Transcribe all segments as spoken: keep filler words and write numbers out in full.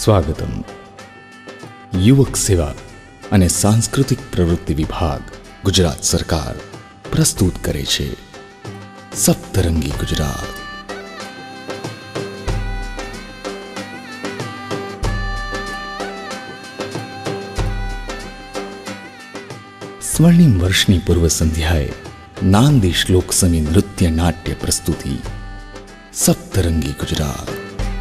સ્વાગતમ. યુવક સેવા અને સાંસ્કૃતિક પ્રવૃત્તિ વિભાગ ગુજરાત સરકાર પ્રસ્તુત કરે છે સપ્તરંગી ગુજરાત. સ્વર્ણિમ વર્ષની પૂર્વ સંધ્યાએ નાંદી શ્લોક સમી નૃત્ય નાટ્ય પ્રસ્તુતિ સપ્તરંગી ગુજરાત.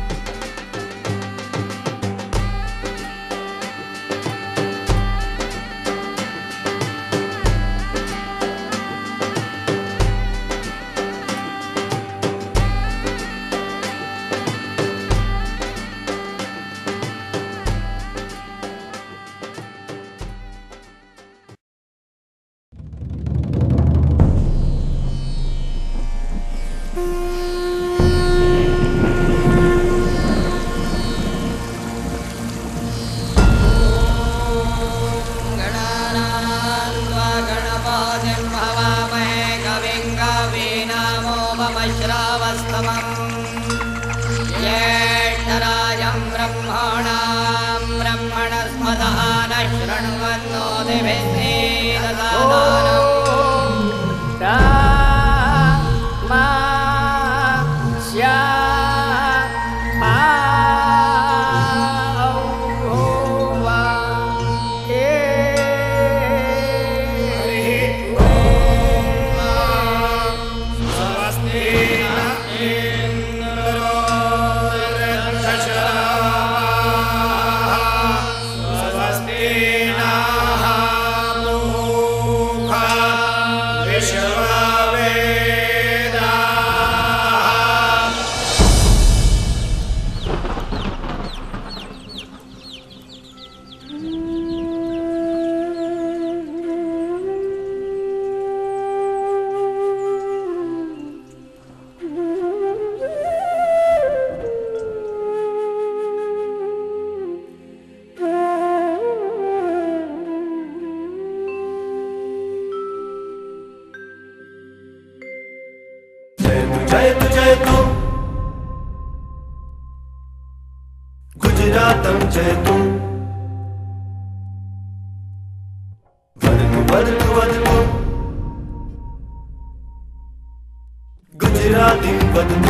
गुजरातं जयतु वदतु वदतु वदतु गुजरातीं वदतु.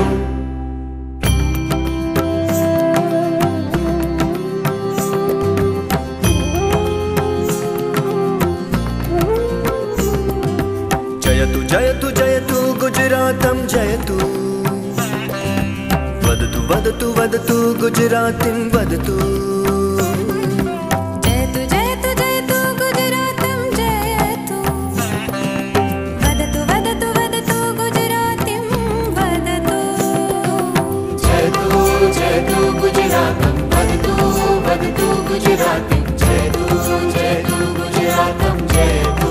जयतु जयतु जयतु गुजरातं जयतु वदतु वदतु वदतु गुजरातीं वदतु. जयतु जयतु जयतु गुजरातं जयतु वदतु वदतु वदतु गुजरातीं वदतु. जयतु जयतु गुजरातं वदतु वदतु गुजरातीं जयतु जयतु गुजरातं जयतु.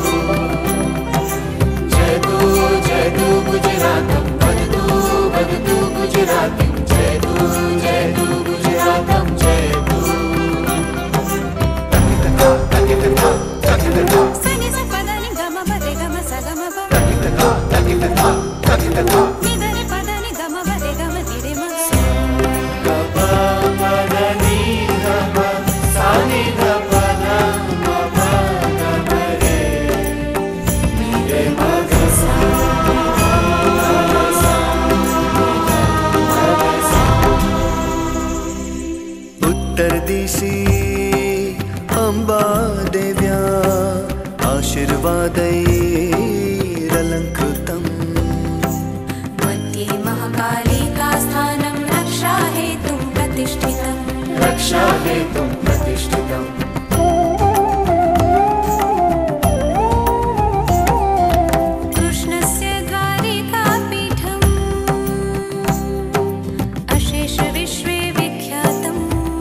जयतु जयतु गुजरातं वदतु वदतु गुजरातीं जयतु जयतु गुजरातं जयतु. तकितका तकितका तकितका सनि स पद नि गम पदे गम स गम प तकितका तकितका तकितका नि द नि पद नि गम पदे गम नि रे म ग प प द नि ग म सा नि ध प ध म प ग म रे नि रे म ग सा. उत्तर दिशि अम्बा देव्या आशीर्वादैरलङ्कृतम्. मध्ये महाकालिका स्थानं रक्षा हेतुं प्रतिष्ठितं. रक्षा हेतुं प्रतिष्ठितम्. कृष्णस्य द्वारिकापीठम् अशेष विश्वे विख्यातम्.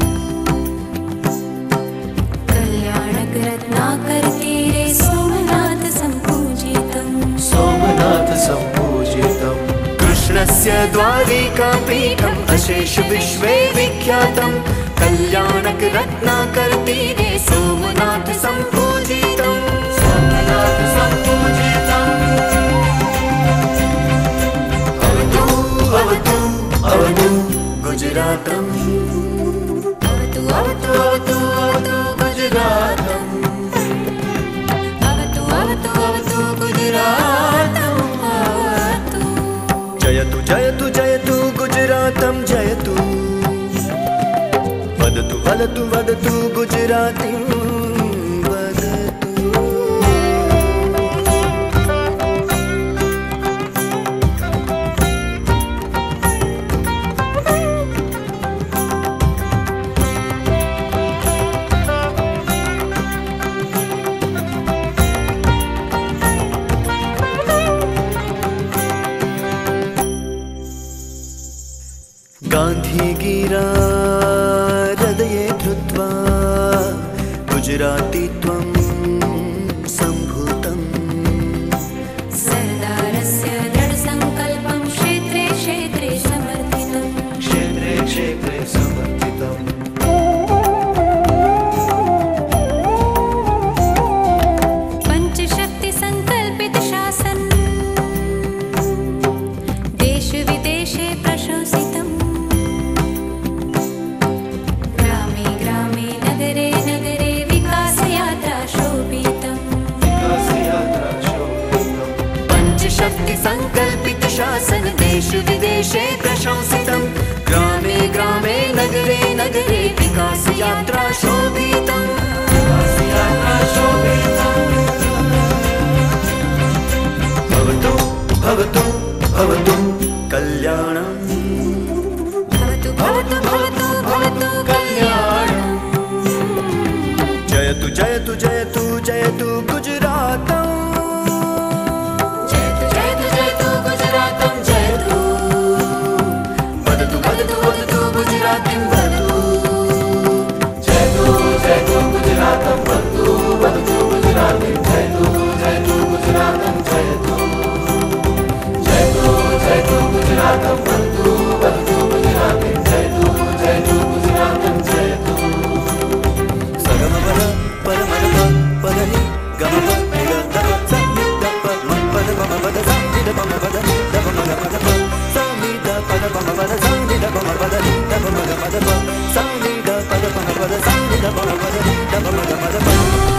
कल्याणकरत्नाकरतीरे सोमनाथ सम्पूजितम्. सोमनाथ सम्पूजितम्. कृष्णस्य द्वारिकापीठम् अशेष विश्वे विख्यातम्. कल्याणकरत्नाकरतीरे सोमनाथ सम्पूजितम्. सोमनाथ सम्पूजितम्. अवतु अवतु अवतु गुजरातम्. अवतु जयतु जयतु जयतु गुजरातं जयतु वदतु वदतु वदतु गुजरातीं वदतु। गान्धीगिरा हृदये धृत्वा गुजरातीत्वं सम्भूतम्। सरदारस्य दृढसङ्कल्पं क्षेत्रे क्षेत्रे समर्थितम्। क्षेत्रे क्षेत्रे समर्थितम्। पञ्चशक्तिसङ्कल्पित शासन देश विदेशे प्रशंसितम्। ग्रामे ग्रामे नगरे नगरे विकासयात्रा शोभितम्। पञ्चशक्ति संकल्पित शासन देश विदेशे प्रशंसितम्। ग्रामे ग्रामे नगरे नगरे विकास यात्रा शोभितम्। भवतु भवतु भवतु कल्याणम्। भवतु भवतु भवतु भवतु कल्याणम्। जयतु जयतु जयतु जयतु गुजरातम्। जयतु जयतु जयतु गुजरातं जयतु। वदतु वदतु वदतु गुजरातीं वदतु। जयतु जयतु गुजरातं वदतु वदतु गुजरातीं जयतु जयतु गुजरातं जयतु। जयतु जयतु गुजरातं वदतु वदतु गुजरातीं जयतु जयतु गुजरातं जयतु। सगमपद परमगम पदनि गमप निगम समिद पम पद पम पद समिद पम पद दप मग पद प समिद पद पम पद समिद पम पद दप मग पद प समिद पद पम पद समिद पम पद दप मग पद प।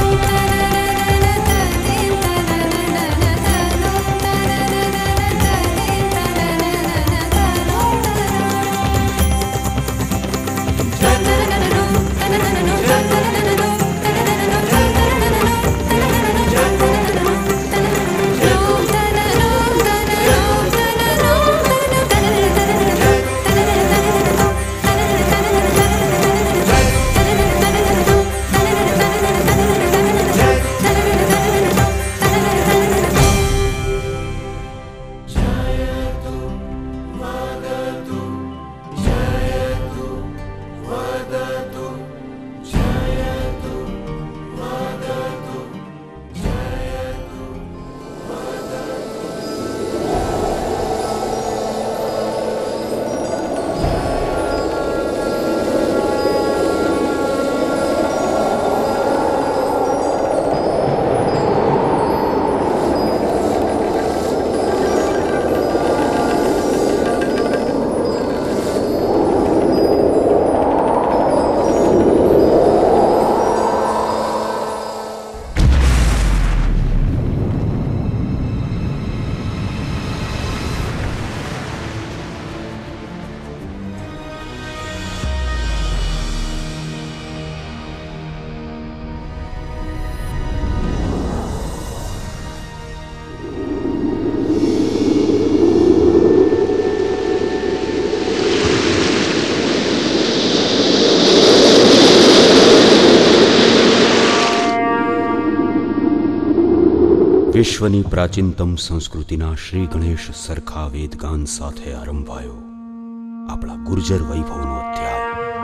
વિશ્વની પ્રાચીનતમ સંસ્કૃતિના શ્રી ગણેશ સરખા વેદગાન સાથે આરંભાયો આપણા ગુર્જર વૈભવનો અધ્યાય।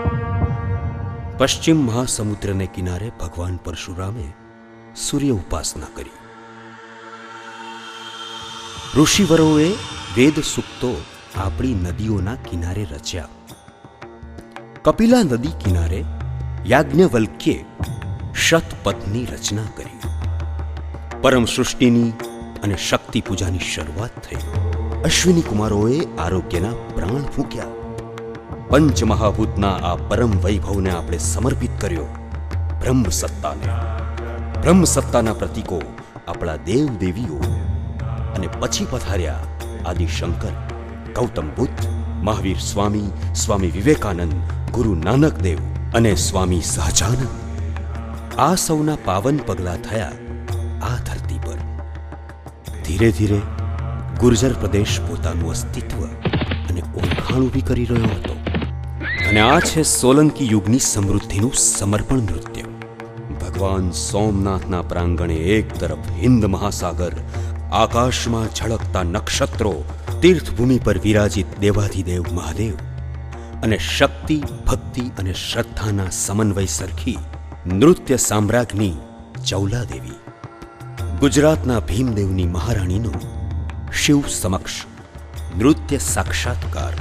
પશ્ચિમ મહાસમુદ્રને કિનારે ભગવાન પરશુરામે સૂર્ય ઉપાસના કરી। ઋષિવરોએ વેદ સૂક્તો આપણી નદીઓના કિનારે રચ્યા। કપિલા નદી કિનારે યાજ્ઞવલ્ક્યે શતપથની રચના કરી। પરમ સૃષ્ટિની અને શક્તિ પૂજાની શરૂઆત થઈ। અશ્વિની કુમારોએ આરોગ્યના પ્રાણ ફૂંક્યા। પંચમહાભૂતના આ પરમ વૈભવને આપણે સમર્પિત કર્યો બ્રહ્મ સત્તાને। બ્રહ્મ સત્તાના પ્રતીકો આપણા દેવ દેવીઓ અને પછી પધાર્યા આદિ શંકર। ગૌતમ બુદ્ધ, મહાવીર સ્વામી, સ્વામી વિવેકાનંદ, ગુરુ નાનક દેવ અને સ્વામી સહજાનંદ, આ સૌના પાવન પગલાં થયા આ ધરતી પર. ધીરે ધીરે ગુર્જર પ્રદેશ પોતાનું અસ્તિત્વ અને ઓળખાણ ઊભી કરી રહ્યો હતો. અને આ છે સોલંકી યુગની સમૃદ્ધિનું સમર્પણ નૃત્ય. ભગવાન સોમનાથના પ્રાંગણે એક તરફ હિન્દ મહાસાગર, આકાશમાં ઝળકતા નક્ષત્રો, તીર્થભૂમિ પર વિરાજિત દેવાધિદેવ મહાદેવ અને શક્તિ, ભક્તિ અને શ્રદ્ધાના સમન્વય સરખી નૃત્ય સામ્રાજ્ઞી ચૌલાદેવી, ગુજરાતના ભીમદેવની મહારાણીનો શિવ સમક્ષ નૃત્ય સાક્ષાત્કાર.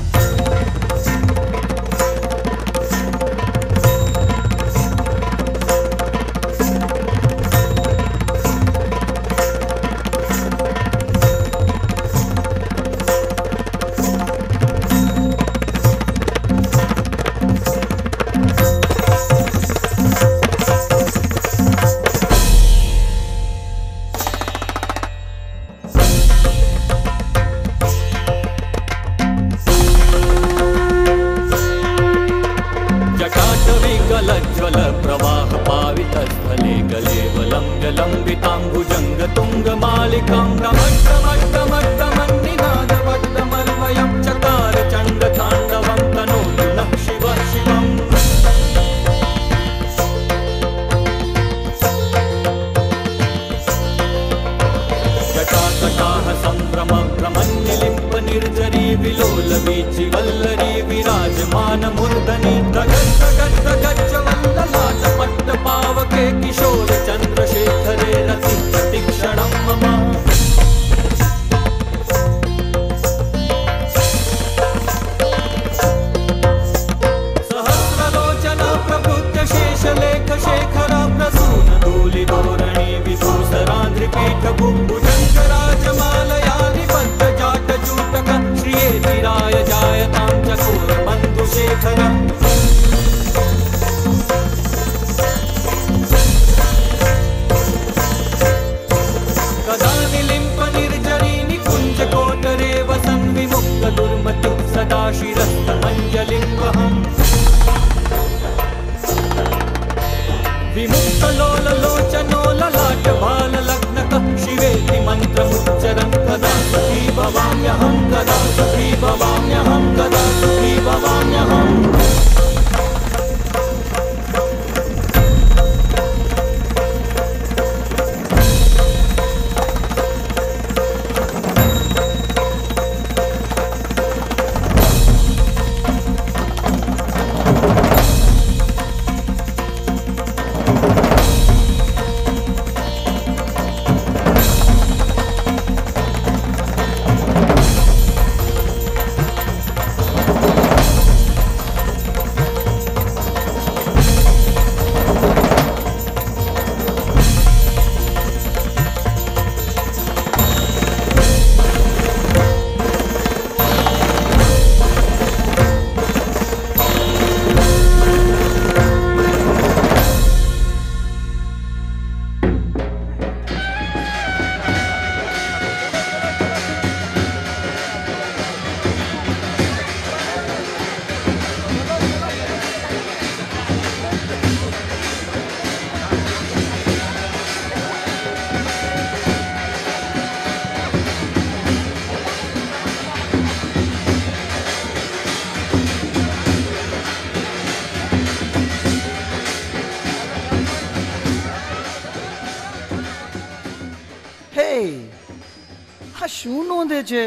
શું નોંધે છે?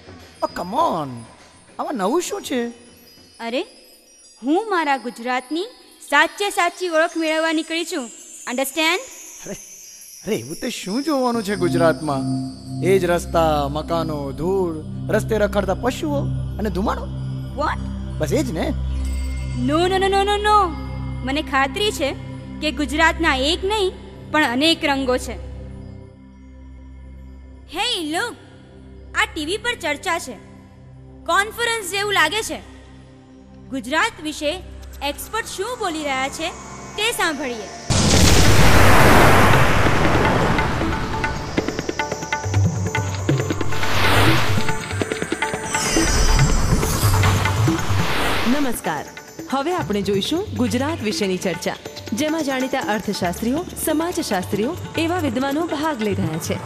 કમ ઓન, આમાં નવું શું છે? અરે, હું મારા ગુજરાતની સાચે સાચી ઓળખ મેળવવા નીકળી છું. અન્ડરસ્ટેન્ડ? અરે અરે એવું તે શું જોવાનું છે ગુજરાતમાં? એ જ રસ્તા, મકાનો, ધૂળ, રસ્તે રખડતા પશુઓ અને ધુમાડો. વોટ? બસ એ જ ને? નો નો નો નો નો નો મને ખાતરી છે કે ગુજરાતના એક નહીં પણ અનેક રંગો છે. હે લુક, આ ટીવી પર ચર્ચા છે, કોન્ફરન્સ જેવું લાગે છે. ગુજરાત વિશે એક્સપર્ટ શું બોલી રહ્યા છે તે સાંભળીએ. નમસ્કાર. હવે આપણે જોઈશું ગુજરાત વિશેની ચર્ચા, જેમાં જાણીતા અર્થશાસ્ત્રીઓ, સમાજશાસ્ત્રીઓ એવા વિદ્વાનો ભાગ લઈ રહ્યા છે.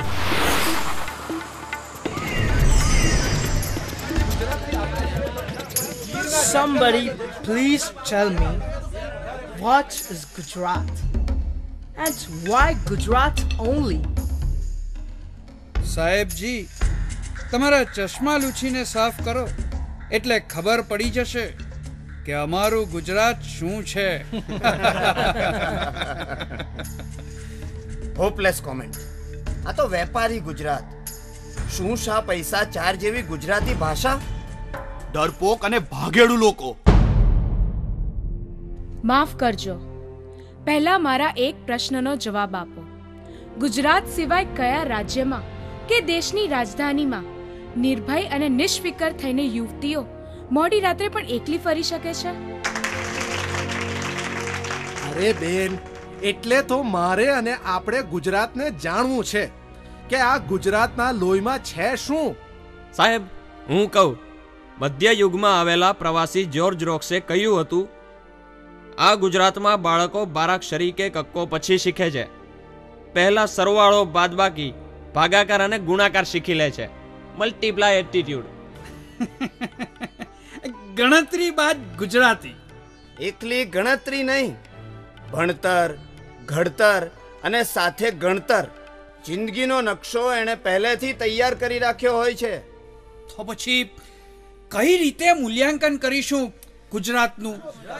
Somebody please tell me, what is Gujarat? And why Gujarat only? સાહેબજી, તમારા ચશ્મા લૂછીને સાફ કરો એટલે ખબર પડી જશે કે અમારું ગુજરાત શું છે. Hopeless comment. આ તો વેપારી ગુજરાત. શું શા પૈસા ચાર જેવી ગુજરાતી ભાષા. ડરપોક અને ભાગેડુ લોકો. માફ કરજો, પહેલા મારા એક પ્રશ્નનો જવાબ આપો. ગુજરાત સિવાય કયા રાજ્યમાં કે દેશની રાજધાનીમાં નિર્ભય અને નિષ્ફિકર થઈને યુવતીઓ મોડી રાત્રે પણ એકલી ફરી શકે છે? અરે બેન, એટલે તો મારે અને આપણે ગુજરાતને જાણવું છે કે આ ગુજરાતના લોહીમાં છે શું. સાહેબ, હું કહું. મધ્ય યુગમાં આવેલા પ્રવાસી જ્યોર્જ રોક્સે કહ્યું હતું, આ ગુજરાતમાં બાળકો બારાક્ષરી કે કક્કો પછી શીખે છે. પહેલા સરવાળો, બાદબાકી, ભાગાકાર અને ગુણાકાર શીખી લે છે. Multiply attitude. ગણતરી બાદ ગુજરાતી. એકલી ગણતરી નહીં, ભણતર, ઘડતર અને સાથે ગણતર. જિંદગીનો નકશો એણે પહેલેથી તૈયાર કરી રાખ્યો હોય છે. તો પછી કઈ રીતે મૂલ્યાંકન કરીશું ગુજરાતનું?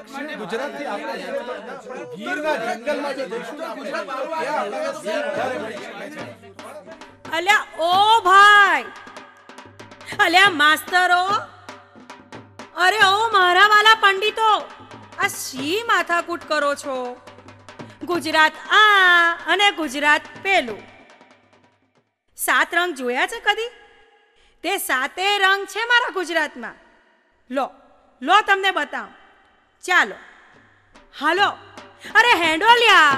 અલ્યા ઓ ભાઈ, અલ્યા માસ્તરો, અરે ઓ મારા વાલા પંડિતો, આ શી માથાકૂટ કરો છો? ગુજરાત આ અને ગુજરાત પેલું. સાત રંગ જોયા છે કદી? તે સાતે રંગ છે મારા ગુજરાતમાં. લો લો તમને બતાવું. ચાલો હાલો. અરે હેન્ડોલિયા.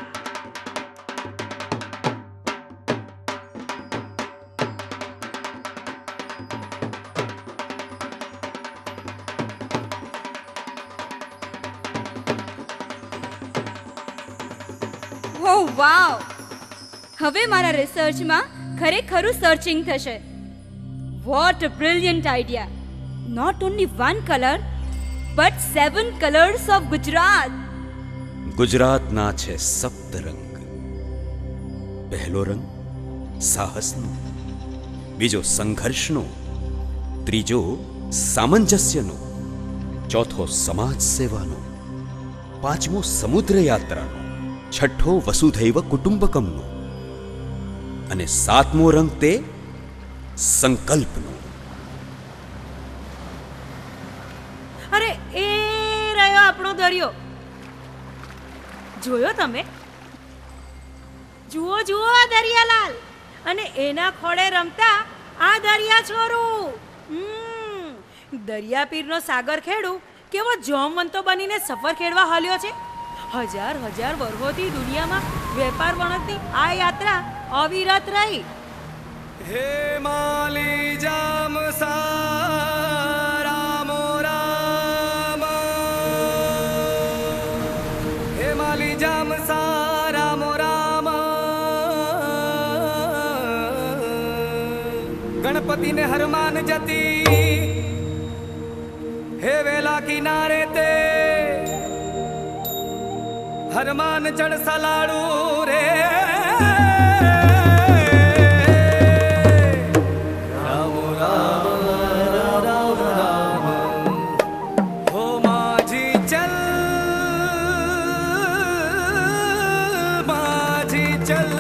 ઓહ વાવ! હવે મારા રિસર્ચમાં ખરેખરું સર્ચિંગ થશે. What a brilliant idea. Not only one colour but seven colours of Gujarat. ગુજરાતના છે સપ્ત રંગ. પહેલો રંગ સાહસનો, બીજો સંઘર્ષનો, ત્રીજો સામંજસ્યનો, ચોથો સમાજ સેવાનો, પાંચમો સમુદ્ર યાત્રાનો, છઠ્ઠો વસુધૈવ કુટુંબકમનો અને સાતમો રંગ તે સંકલ્પનો. અરે એ રહ્યો આપણો દરિયો. જોયો તમે? જુઓ જુઓ આ દરિયાલાલ અને એના ખોળે રમતા આ દરિયા છોરું. હમ દરિયાપીરનો સાગર ખેડુ કેવો જોમવંતો બનીને સફર ખેડવા હાલ્યો છે. હજાર હજાર વર્ષોથી દુનિયામાં વેપાર વણતની આ યાત્રા અવિરત રહી. હે માલી જામ સારામો રામ, હે માલી જામ સારામો રામ. ગણપતિને હરમાન જતી હે વેલા કિનારે તે હરમાન ચડ સલાડું રે. રામ રામ રામ રામ હો માજી ચલ માજી ચલ.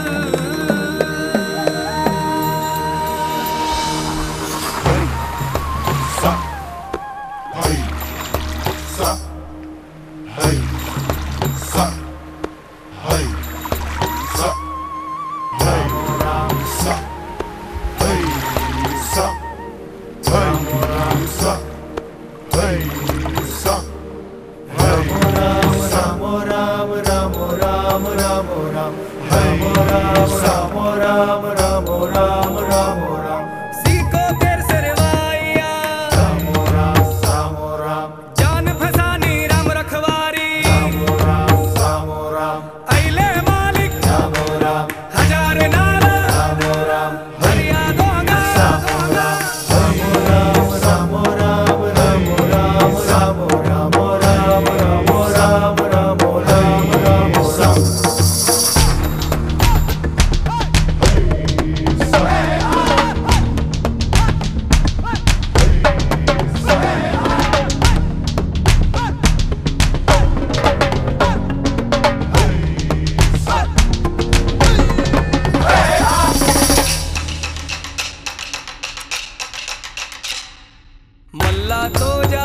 જાન मल्ला तो जा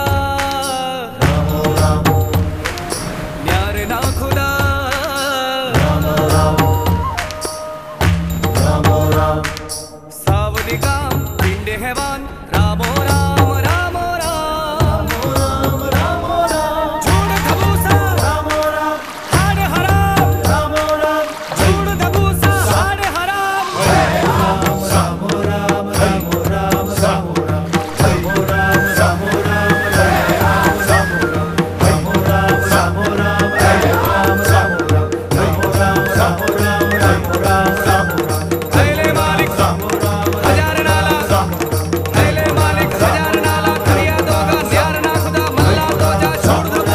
न्यारे ना खुदा सावली का पिंडे हैवान रामो राम रामो राम रामो राम झूठ धबूसा रामो राम हाड हराम रामो राम झूठ धबूसा हाड हराम रामो राम रामो राम रामो राम रामो राम रामो राम रामो राम रामो राम रामो राम रामो राम रामो राम रामो राम रामो राम थैले मालिक रामो राम हजार नाला थैले मालिक हजार नाला करिया दोगा न्यार ना खुदा मल्ला तो जा छोड़ दो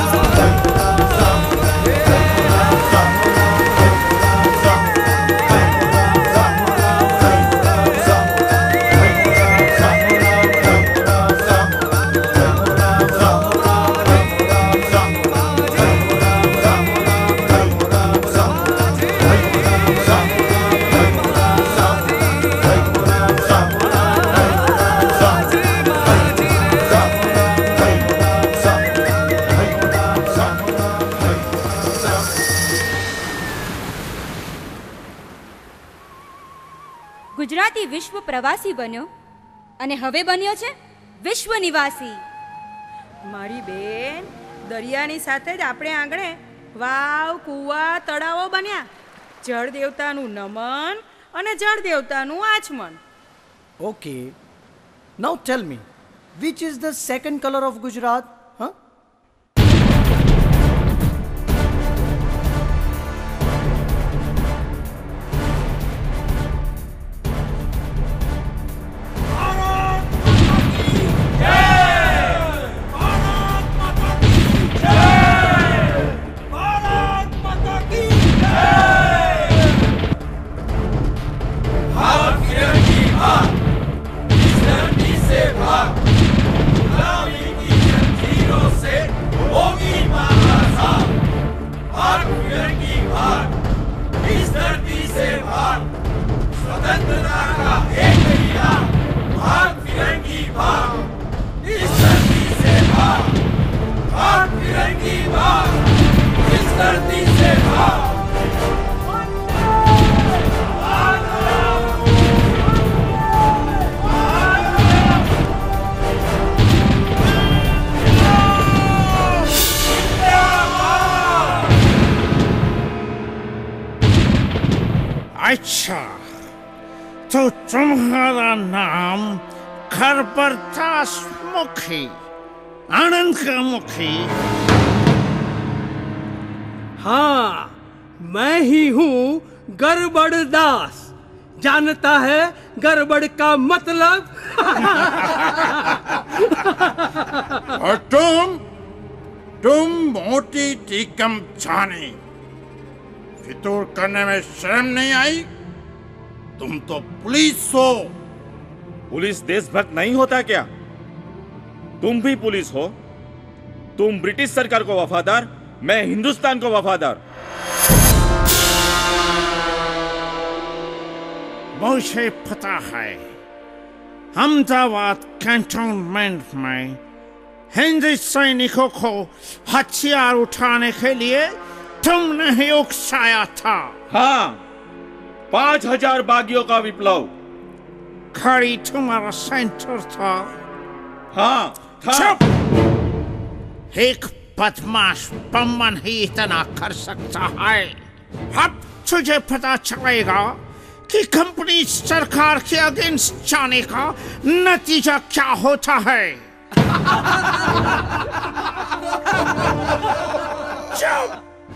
ગુજરાતી વિશ્વ પ્રવાસી બન્યો અને હવે બન્યો છે વિશ્વ નિવાસી. મારી બેન, દરિયાની સાથે જ આપણે આંગણે વાવ, કૂવા, તળાવો બન્યા. જળ દેવતાનું નમન અને જળ દેવતાનું આચમન. Okay. Now tell me, which is the second color of Gujarat? Huh? अच्छा, तो तुम्हारा नाम खरबरदास मुखी, आनंद का मुखी? हाँ, मैं ही हूँ गड़बड़दास. जानता है गड़बड़ का मतलब? और तुम तुम मोटी टीकम जाने, फितूर करने में शर्म नहीं आई? तुम तो पुलिस हो. पुलिस देशभक्त नहीं होता क्या? तुम भी पुलिस हो. तुम ब्रिटिश सरकार को वफादार, मैं हिंदुस्तान को वफादार. मुझे पता है, अहमदाबाद कैंटोनमेंट में हिंदी सैनिकों को हथियार उठाने के लिए तुमने ही उकसाया था. हाँ, पांच हजार बागियों का विप्लव. खड़ी तुम्हारा सेंटर था. हाँ था. चुप! एक बदमाश बम्मन ही इतना कर सकता है. अब तुझे पता चलेगा कि कंपनी सरकार के अगेंस्ट जाने का नतीजा क्या होता है. चुप!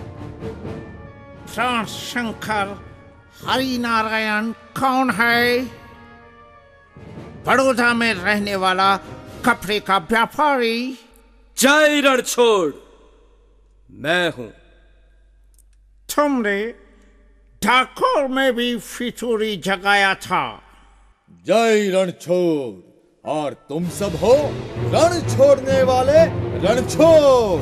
प्राण शंकर हरिनारायण कौन है? बड़ौदा में रहने वाला कपड़े का व्यापारी. जय रणछोड़, मैं हूं. तुमने ठाकुर में भी फितूरी जगाया था. जय रणछोड़, और तुम सब हो रण छोड़ने वाले रणछोड़।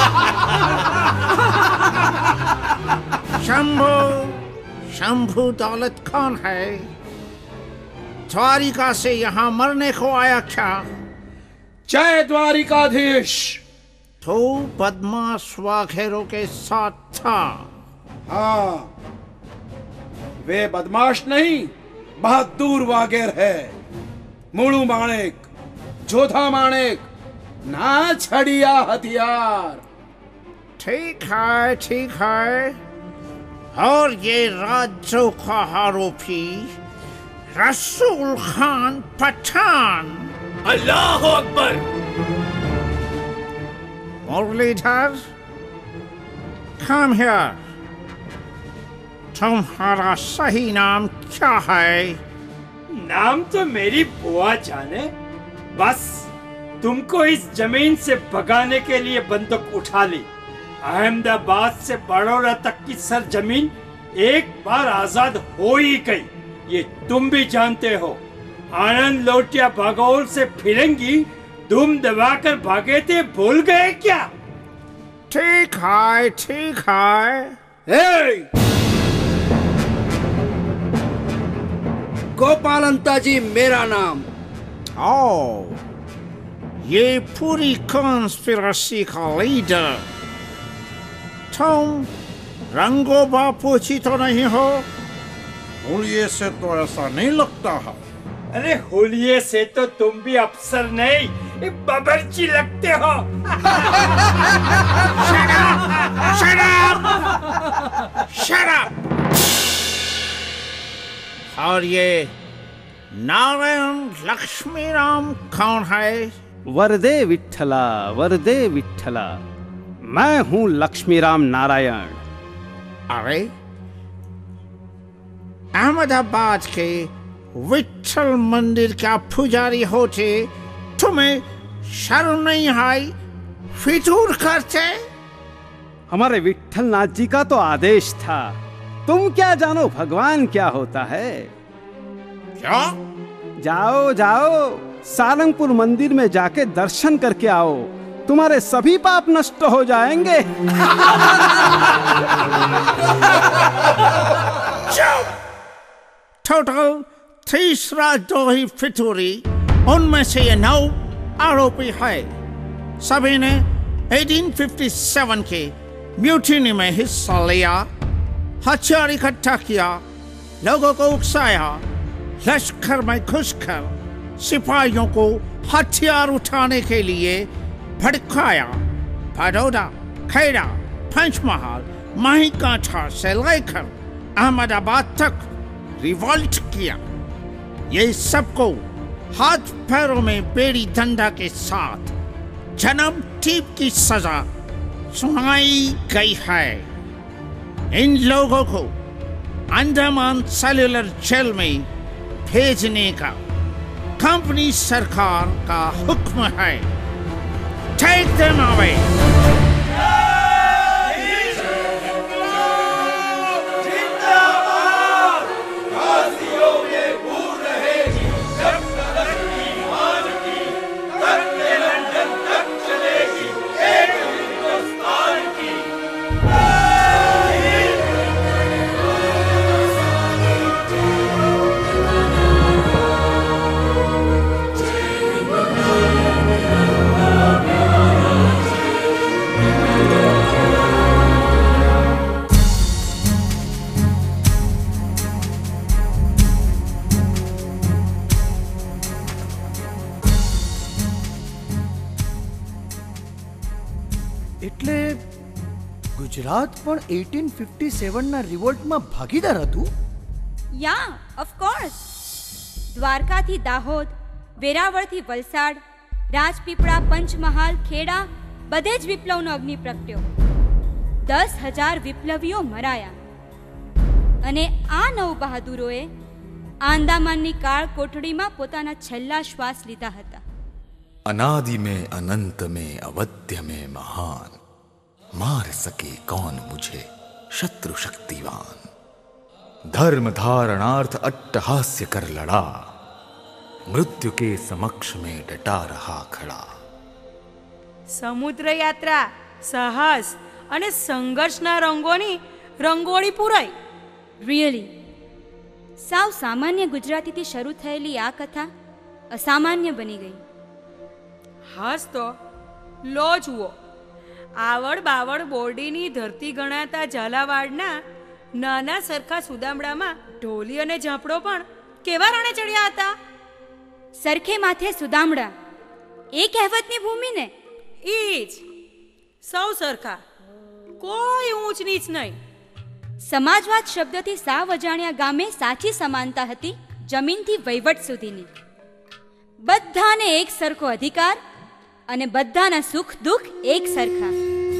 शंभू शंभू दौलत कौन है? द्वारिका से यहाँ मरने को आया क्या? जय द्वारिकाधीश। तो बदमाश वाघेरों के साथ था? हाँ, वे बदमाश नहीं, बहादुर वागेर है। मुड़ू माणेक, जोधा माणेक, ना छड़िया हथियार। ठीक है ठीक है। और ये राज्यों का आरोपी रसूल खान पठान। अल्लाह अकबर। Muralidhar, come here। तुम्हारा सही नाम क्या है? नाम तो मेरी बुआ जाने, बस तुमको इस जमीन से भगाने के लिए बंदूक उठा ली। अहमदाबाद से बड़ौदा तक की सरजमीन एक बार आजाद हो ही गई, ये तुम भी जानते हो। आनंद लोटिया भागोल से फिरंगी दुम दबाकर भागे थे, भूल गए क्या? ठीक है ठीक है। ए! गोपाल अंताजी मेरा नाम। ओ, ये पूरी कॉन्स्पिरेसी का लीडर तुम रंगो बापू जी तो नहीं हो? होलिये से तो ऐसा नहीं लगता है। अरे होलिये से तो तुम भी अफसर नहीं, बाबरची लगते हो। Shut up! Shut up! Shut up! और ये नारायण लक्ष्मी राम कौन है? वरदे विठ्ठला, वरदे विठ्ठला, मैं हूँ लक्ष्मीराम नारायण। अरे, अहमदाबाद के विठ्ठल मंदिर का पुजारी होते तुम्हें शर्म नहीं आई? फितूर करते? हमारे विठ्ठल नाथ जी का तो आदेश था। तुम क्या जानो भगवान क्या होता है? क्या? जाओ जाओ, सारंगपुर मंदिर में जाके दर्शन करके आओ, तुम्हारे सभी पाप नष्ट हो जाएंगे। टोटल तीसरा दो ही फितूरी, उनमें से ये नौ आरोपी है। सभी ने अठारह सौ सत्तावन के म्यूटिनी में हिस्सा लिया, हथियार इकट्ठा किया, लोगों को उकसाया, लश्कर में घुसकर सिपाहियों को हथियार उठाने के लिए भड़काया। बड़ौदा, खेड़ा, पंचमहाल, माहीकांठा से लेकर अहमदाबाद तक रिवॉल्ट किया। ये सबको हाथ पैरों में बेड़ी डंडा के साथ जन्म टीप की सजा सुनाई गई है। इन लोगों को अंडमान सेल्युलर जेल में भेजने का कंपनी सरकार का हुक्म है। Take them away. એટલે ગુજરાત પણ અઢારસો સત્તાવન ના રિવોલ્ટમાં ભાગીદાર હતું? Yeah, of course. દ્વારકાથી દાહોદ, વેરાવળથી વલસાડ, રાજપીપળા, પંચમહાલ, ખેડા બધે જ વિપ્લવનો અગ્નિ પ્રગટ્યો. દસ હજાર વિપ્લવીઓ મરાયા અને આ નવ બહાદુરોએ આંદામાનની કાળ કોઠડીમાં પોતાના છેલ્લા શ્વાસ લીધા હતા. अनादि में अनंत में अवध्य में महान, मार सके कौन मुझे शत्रु शक्तिवान. धर्म धारणार्थ अट्टहास्य कर लड़ा, मृत्यु के समक्ष में डटा रहा खड़ा। સમુદ્ર યાત્રા, સાહસ અને સંઘર્ષના રંગોની રંગોળી પૂરાઈ. રિયલી સાવ સામાન્ય ગુજરાતીથી શરૂ થયેલી આ કથા અસામાન્ય બની ગઈ. હાસ તો લો જુઓ, આવડ બાવડ બોરડીની ધરતી ગણાતા ઝાલાવાડના નાના સરખા સુદામડામાં ઢોલી અને ઝાંપડો પણ કેવા રણે ચડ્યા હતા. સરખે માથે સુદામડા, એ કહેવતની ભૂમિ ને. ઈ જ સૌ સરખા, કોઈ ઊંચ નીચ નહીં. સમાજવાદ શબ્દથી સાવ અજાણ્યા ગામે સાચી સમાનતા હતી જમીનથી વહીવટ સુધીની. બધાને એક સરખો અધિકાર અને બધાના સુખ દુઃખ એક સરખા.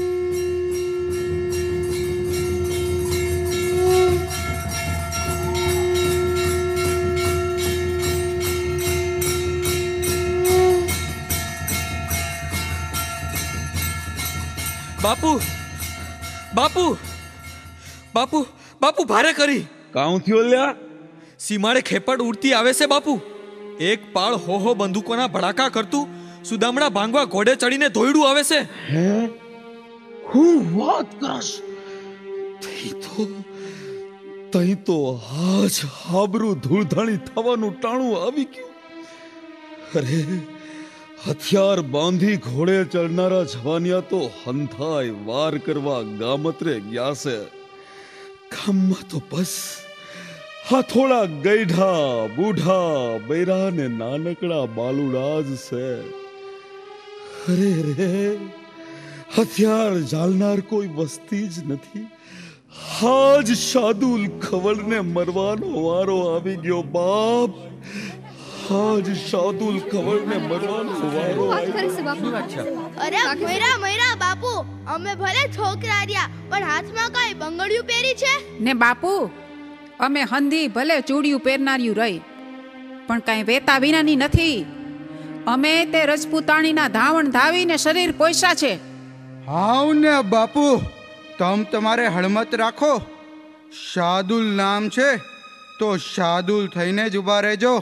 બાપુ બાપુ બાપુ બાપુ ભારે કરી. કાઉ થયો લ્યા? સીમાડે ખેપડ ઉડતી આવે છે બાપુ. એક પાળ હો હો બંદૂકોના ભડાકા કરતું સુદામડા ભાંગવા ઘોડે ચડીને ધોયડું આવે છે. હે હું વાત કરસ? તઈ તો તઈ તો આજ હાબરું ધૂળધાણી થવાનું ટાણું આવી ગયું. અરે હથિયાર બાંધી ઘોડે ચડનારા જવાનિયા તો હંથાય વાર કરવા ગામત્રે ગયા છે. ગામમાં તો બસ હા થોડા ગઈઢા બૂઢા બૈરા ને નાનકડા બાલુડા જ છે. અરે રે હથિયાર ઝાલનાર કોઈ વસ્તી જ નથી. હાજ શાદુલ ખવડને મરવાનો વારો આવી ગયો બાપ. હાજ શાદુલ ખવડને મરવાનો વારો આવી ગયો. અરે મયરા મયરા બાપુ, અમે ભલે છોકરા રહ્યા પણ હાથમાં કઈ બંગડિયું પહેરી છે ને બાપુ. અમે હંધી ભલે ચૂડિયું પહેરનાર્યું રહી પણ કઈ વેતા વિનાની નથી. અમે તે રજપૂતાણીના ધાવણ ધાવીને શરીર પોષા છે. હાવ ને બાપુ, તમ તમારે હળમત રાખો. શાદુલ નામ છે તો શાદુલ થઈને જ ઉભા રહેજો.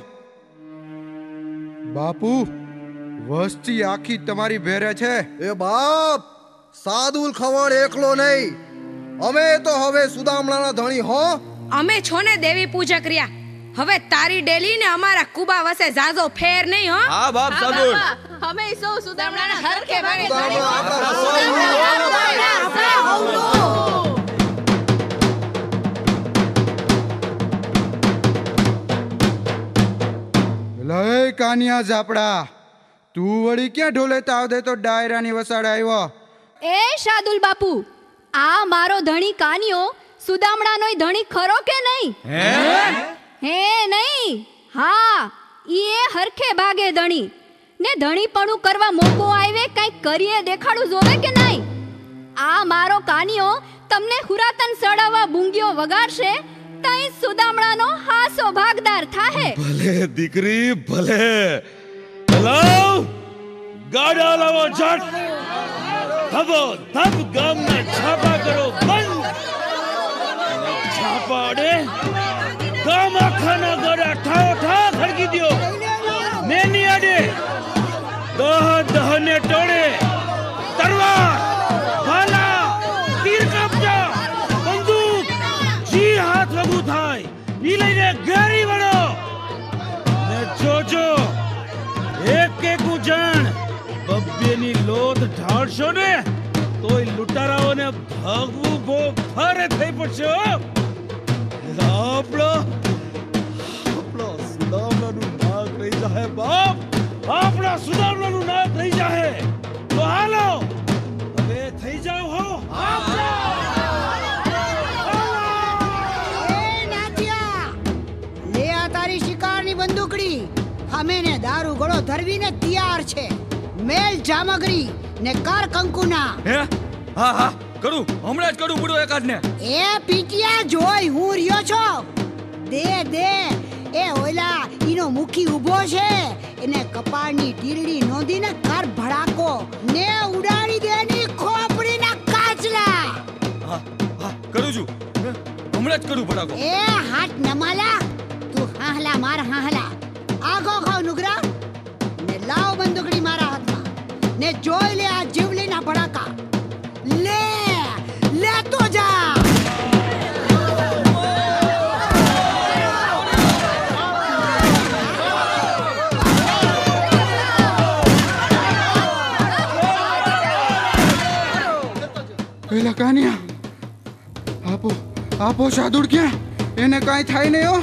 બાપુ વસ્તી આખી તમારી ભેરે છે. એ બાપ, શાદુલ ખવડ એકલો નહીં, અમે તો હવે સુદામડાના ધણી હો. અમે છો ને દેવી પૂજક રહ્યા. હવે તારી ડેલી ને અમારા કુબા વસે જાજો ફેર નહીં હો. હા બાપ શાદુલ. અમે સૌ સુદામડાના હરખે ભાગે લય કાનિયા ઝાપડા, તું વળી ક્યાં ઢોલે તાવ દે તો ડાયરાની વસાડે આવ્યો. એ શાદુલ બાપુ, આ મારો ધણી કાનિયો સુદામડાનોય ધણી ખરો કે નહીં? હે હે નહીં? હા, ઈ હરખે ભાગે ધણી ને ધણીપણું કરવા મોકો આવે કઈક કરીએ દેખાડું જોવે કે નહીં? આ મારો કાનિયો તમને હુરાતન સડાવવા બુંગીઓ વગાડશે તઈ સુદામડાનો હાસો ભાગદાર થાહે. ભલે દીકરી ભલે. હલાવ ગાડા લાવો ઝટ. ધબો ધબ ગામના છાપા કરો બંધ. છાપા અડે ગામ આખાના ગોડા ઠાઓ ઠા ખડકી દ્યો. મેની અડે દહ દહ ને ટોળે તરવાર ભાલા તીર કાપજા બંદૂક જી હાથ લગુ થાય ઈ લઈને ઘેરી વળો. ને જોજો એક એક જાણ બબ્બેની લોધ ઢાળશો ને તોય લૂંટારાઓને ભાગવું બહુ ભારે થઈ પડશે. આપણો આપણો સુદામડાનું નાક રહી જાય બાપ. આપણા સુદામડાનું નાક રહી જાય. તો હાલો હવે થઈ જાવ હો. લે આ તારી શિકારની બંદૂકડી. અમે ને દારૂ ગળો ધરવીને તૈયાર છે. મેલ જામગરી ને કર કંકુના. હે હા હા કરું હમણાં જ કરું બુડો એકાદ ને. એ પીટિયા જોઈ હું રહ્યો છો. દે દે એ ઓલા ઈનો મુખી ઊભો છે એને કપાળની ટીરડી નોંધીને કર ભડાકો ને ઉડાડી દેની ખોપડીના કાચલા. હા હા કરું છું હમણાં જ કરું ભડાકો. એ હાથ નમાલા તું હાહલા માર હાહલા. આ આગો ખાવ નુગરા ને લાવ બંદૂકડી મારા હાથમાં ને જોઈ લે આ જીવલીના ભડાકા લે લે તો જા પેલા કાનિયા આપો આપો શાદુડ ક્યાં એને કાંઈ થાય નહીં હો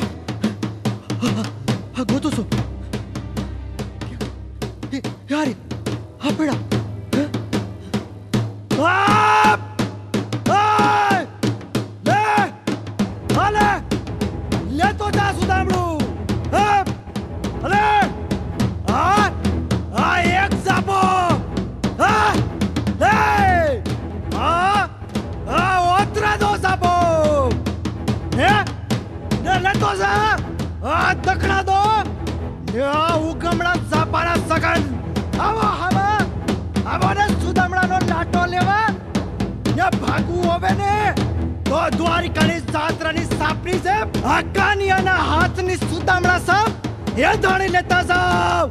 હા ગોતો છો યાર હા પેડા લે હાલે લે તો જા સુદામડું અલે હા હા એક સાપો હા લે હા હા ઓતરા દો સાપો હે ને લે તો જા હા દકડા દો યા ઉગમડા સાપાના સગન આવો આવો આવો ને સુદામડાનો લાટો લેવા ને ભાગવું હોવે ને તો દ્વારિકાની સાત્રાની સાપની છે આ કાનિયાના હાથની સુદામડા સાપ એ ધણી લેતા જાવ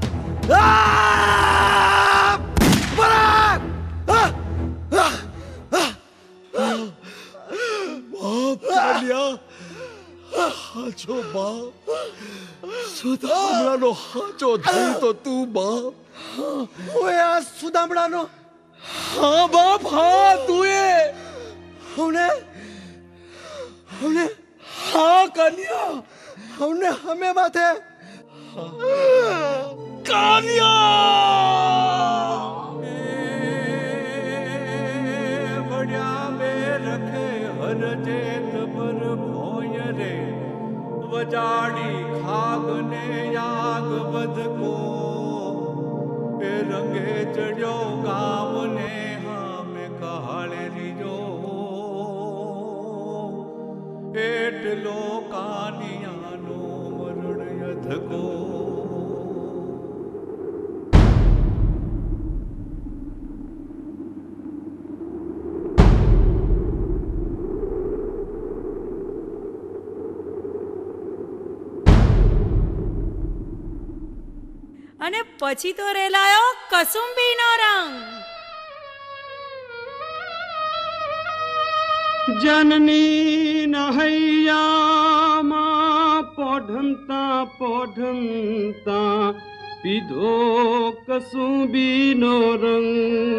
આ બરા આ બાપ કાનિયા હાચો બાપ સુદામડાનો હાચો ધણી તો તું બાપ ઓએ આ સુદામડાનો હા બાપ હા તું એ હમને હમને હા કન્યા હમને હમે માથે કન્યા બડ્યા મે રખે હર જેત પર ભોય રે વજાડી ખાગને યાગ વધકો એ રંગે ચડ્યો ગામને હામે કહાળે રીજો એટલો કાનિયાનો મરણ યધકો અને પછી તો રેલાયો કસુંબીનો રંગ जननी नहैया मां पोढ़ंता पोढ़ंता पीधो कसूबीनो रंग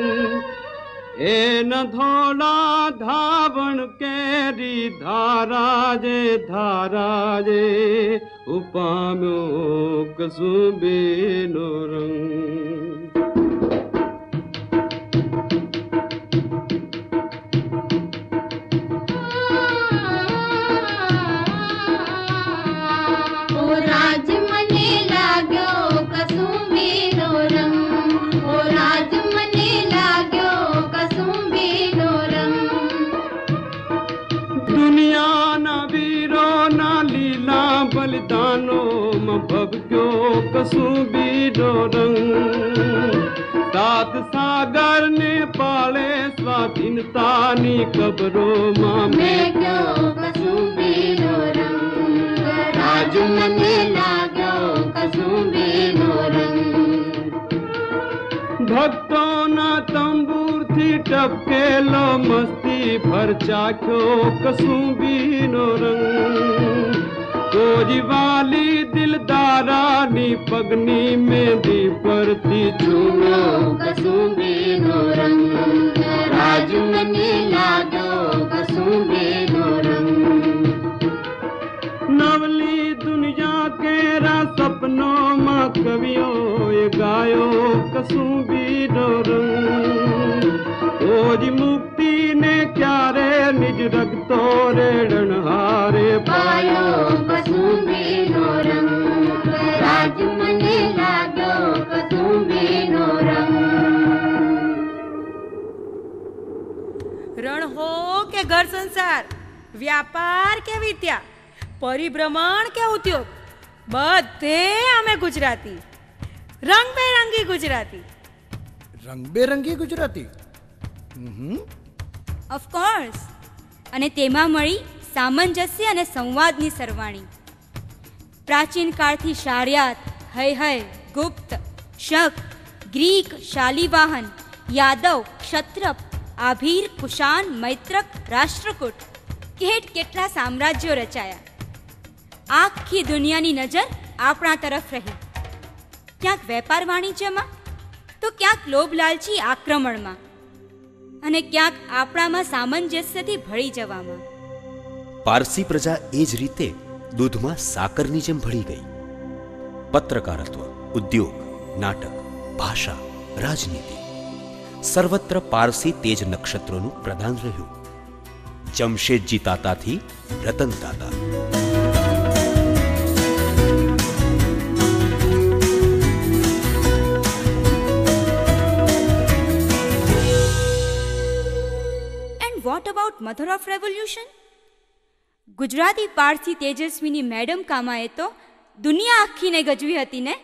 ए न धोला धावण केरी धाराजे धाराजे उपाम्यो कसूबीनो रंग बलिदानो मभग्यो कसूबीनो रंग सात सागर ने पाले स्वाधीनता नी कब्रो मां में क्यों कसूबीनो रंग राज मने लाग्यो कसूबीनो रंग भक्तों ना तंबूर थी टपकेलो मस्ती भर चाख्यो कसूबीनो रंग कोजी वाली दिलदारा नी पगनी में दी परती झूमो कसूबीनो रंग राज मने लागो कसूबीनो रंग नवली दुनिया के रा सपनों मां कवियों ये गायो कसूबीनो रंग कोजी मुक्ति ने क्यारे निज रगतो रेड़न हारे पायो कसूबीनो रंग राज मने लागो कसूबीनो रंग रण हो के घर संसार व्यापार के विद्या परिभ्रमण के उद्योग બધે અમે ગુજરાતી રંગબેરંગી ગુજરાતી રંગબેરંગી ગુજરાતી ઓફકોર્સ અને તેમાં મળી સામંજસ્ય અને સંવાદની સરવાણી પ્રાચીન કાળથી શાર્યાત હય ગુપ્ત, શક, ગ્રીક, શાલિવાહન, યાદવ, ક્ષત્રપ, આભીર, કુષાણ, મૈત્રક, રાષ્ટ્રકૂટ, કેટ કેટલા સામ્રાજ્યો રચાયા. આખી દુનિયાની નજર આપણા તરફ રહી. ક્યાંક વેપાર વાણિજ્યમાં, તો ક્યાંક લોભ લાલચી આક્રમણમાં, અને ક્યાંક આપણામાં સામંજસ્યથી ભળી જવામાં. પારસી પ્રજા એ જ રીતે દૂધમાં સાકરની જેમ ભળી ગઈ. પત્રકારત્વ, ઉદ્યોગ, નાટક, ભાષા, રાજનીતિ સર્વત્ર પારસી તેજ નક્ષત્રોનું પ્રદાન રહ્યું. જમશેદજી તાતાથી Ratan Tata. And what about mother of revolution? Gujarati Parsi તેજસ્વીની મેડમ કામાએ તો દુનિયા આખીને ગજવી હતી ને.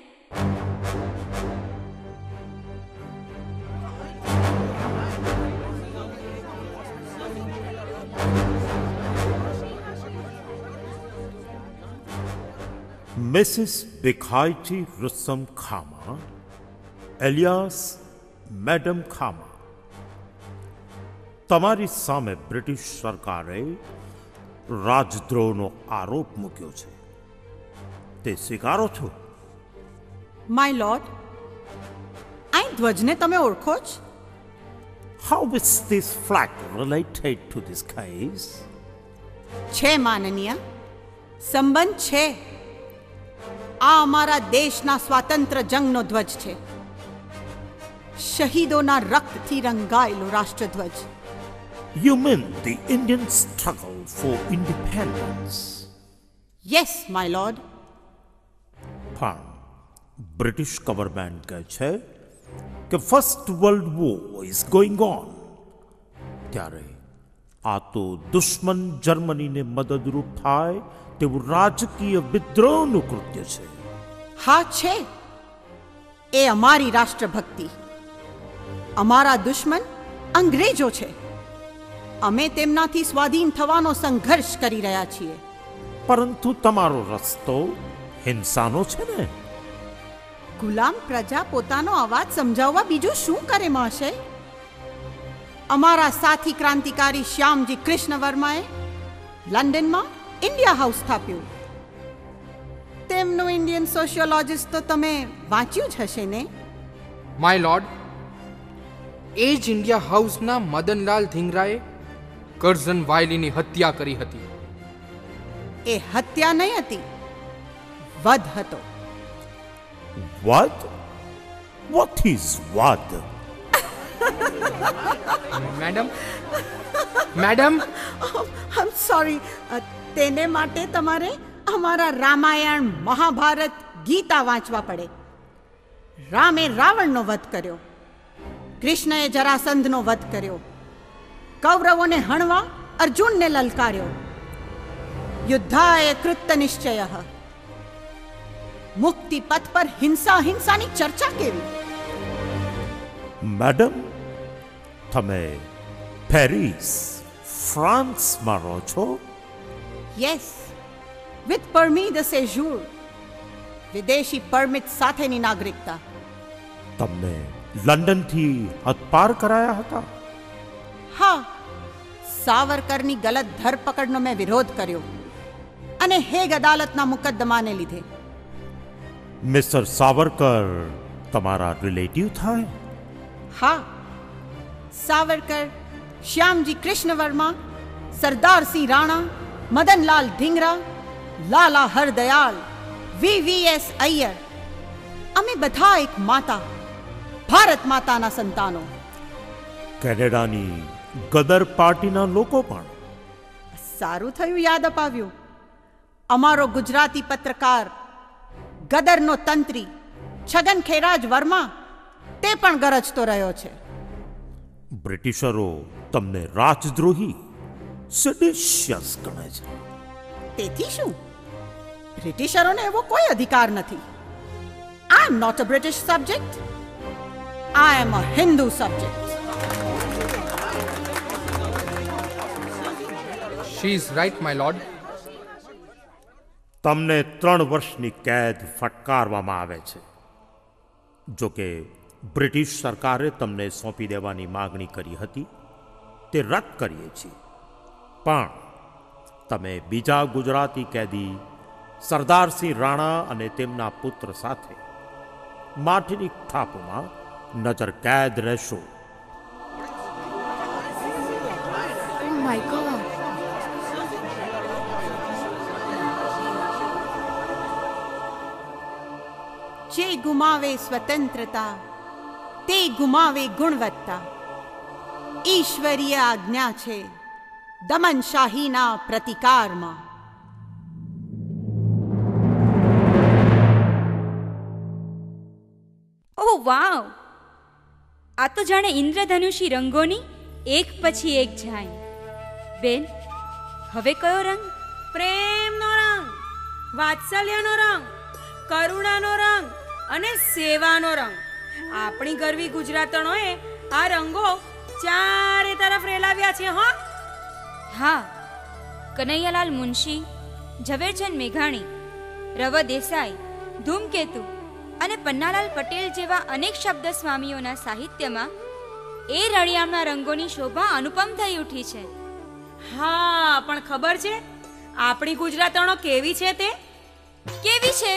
મિસિસ બિખાઈટી રુસ્તમ ખામા એલિયાસ મેડમ ખામા, તમારી સામે બ્રિટિશ સરકારે રાજદ્રોહનો આરોપ મૂક્યો છે, તે સ્વીકારો છો? માય લોર્ડ, આ ધ્વજને તમે ઓળખો જ? How is this flag related to this case? છે માનનીય, સંબંધ છે. આ અમારા દેશના સ્વાતંત્ર્ય જંગનો ધ્વજ છે, શહીદોના રક્તથી રંગાયેલો રાષ્ટ્રધ્વજ. You mean the Indian struggle for independence? Yes, my lord. પણ બ્રિટિશ ગવર્મેન્ટ કહે છે કે first world war is going on, ત્યારે આ તો દુશ્મન જર્મનીને મદદરૂપ થાય તેવું રાજકીય વિદ્રોહનું કૃત્ય છે. હા છે, એ અમારી રાષ્ટ્રભક્તિ. અમારા દુશ્મન અંગ્રેજો છે. અમે તેમનાથી સ્વાધીન થવાનો સંઘર્ષ કરી રહ્યા છીએ. પરંતુ તમારો રસ્તો હિંસાનો છે ને? ગુલામ પ્રજા પોતાનો અવાજ સમજાવવા બીજું શું કરે મહાશય? અમારા સાથી ક્રાંતિકારી શ્યામજી કૃષ્ણ વર્માએ લંડનમાં ઇન્ડિયા હાઉસ સ્થાપ્યું. તેમનું ઇન્ડિયન સોશિયોલોજીસ્ટ તો તમે વાંચ્યું જ હશે ને? માય લોર્ડ, એ જ ઇન્ડિયા હાઉસના મદનલાલ ધીંગરાએ કરઝન વાયલીની હત્યા કરી હતી. એ હત્યા નહીં હતી, વધ હતો. વધ? વોટ ઇઝ વધ? Madam madam I am sorry. તેને માટે તમારે અમારા રામાયણ, મહાભારત, ગીતા વાંચવા પડે. રામે રાવણનો વધ કર્યો, કૃષ્ણએ જરાસંધનો વધ કર્યો, કૌરવોને હણવા અર્જુનને લલકાર્યો. યુદ્ધાય કૃત્ય નિશ્ચય. મુક્તિ પથ પર હિંસા હિંસાની ચર્ચા કેવી? મેડમ, તમે પેરિસ, ફ્રાન્સમાં રહો છો? યસ, વિથ પરમી દ સેજુર, વિદેશી પરમિટ સાથેની નાગરિકતા. તમને લંડનથી હદપાર કરાયા હતા? હા, સાવરકરની ગલત ધરપકડનો મેં વિરોધ કર્યો અને હેગ અદાલતના મુકદ્દમાને લીધે. મિસ્ટર સાવરકર તમારા રિલેટિવ થાય? હા, Savarkar, Shyamji Krishna Varma, Sardarsinh Rana, Madanlal Dhingra, Lala Hardayal, V V S Aiyar, અમે બધા એક માતા, ભારત માતાના સંતાનો. કેનેડાની ગદર પાર્ટીના લોકો પણ? સારું થયું યાદ અપાવ્યું. અમારો ગુજરાતી પત્રકાર, ગદરનો તંત્રી છગન ખેરાજ વર્મા, તે પણ ગરજતો રહ્યો છે. બ્રિટિશરો તમને રાજદ્રોહી, સેડિશિયસ ગણે છે. તેથી શું? બ્રિટિશરોને એવો કોઈ અધિકાર નથી. I am not a British subject, I am a Hindu subject. She is right, my lord. તમને ત્રણ વર્ષની કેદ ફટકારવામાં આવે છે. જો કે બ્રિટિશ સરકારે તમને સોંપી દેવાની માગણી કરી હતી, તે રદ કરીએ છીએ. પણ તમે બીજા ગુજરાતી કેદી સરદારસિંહ રાણા અને તેમના પુત્ર સાથે માઠની ટાપુમાં નજર કેદ રહેશો. Oh my God. જે ગુમાવે સ્વતંત્રતા તે ગુમાવે ગુણવત્તા. ઈશ્વરીય આજ્ઞા છે દમનશાહીના પ્રતિકારમાં. ઓહ વાવ! આ તો જાણે ઇન્દ્રધનુષી રંગોની એક પછી એક ઝાંય. બેન, હવે કયો રંગ? પ્રેમનો રંગ, વાત્સલ્યનો રંગ, કરુણાનો રંગ અને સેવાનો રંગ. આપણી ગરવી ગુજરાતણોએ આ રંગો ચારે તરફ રેલાવ્યા છે. હો હા, કનૈયાલાલ મુનશી, ઝવેરચંદ મેઘાણી, રવ દેસાઈ, ધૂમકેતુ અને પન્નાલાલ પટેલ જેવા અનેક શબ્દ સ્વામીઓના સાહિત્યમાં એ રળિયામણા રંગોની શોભા અનુપમ થઈ ઉઠી છે. હા, પણ ખબર છે આપણી ગુજરાતણો કેવી છે? તે કેવી છે?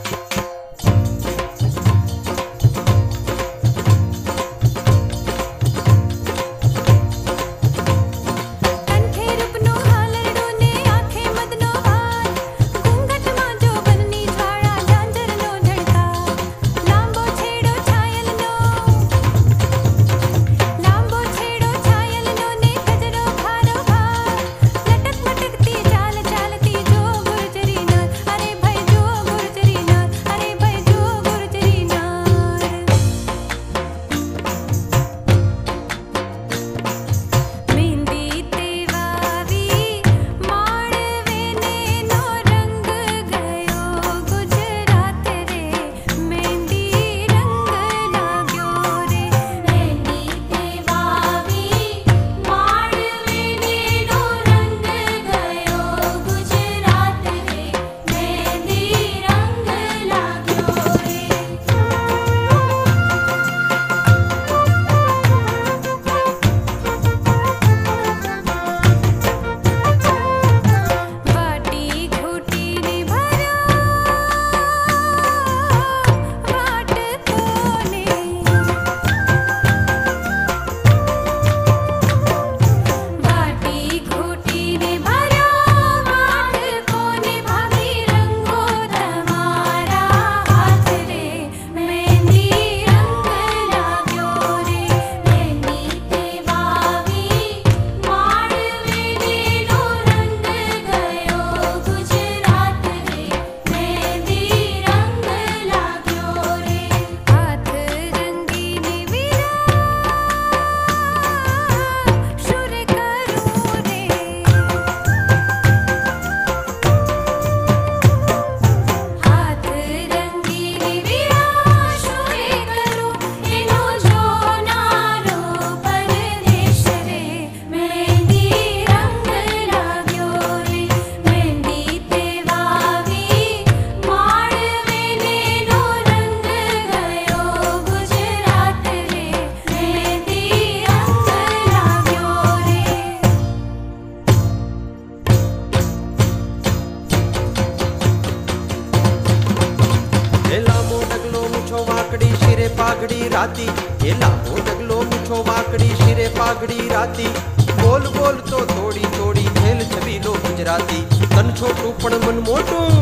પાઘડી રાતી, એ લાંબો ડગલો મીઠો વાકડી શિરે પાઘડી રાતી, બોલ બોલ તો તોડી તોડી ખેલ છબીલો ગુજરાતી. તન છોટું પણ મન મોટું,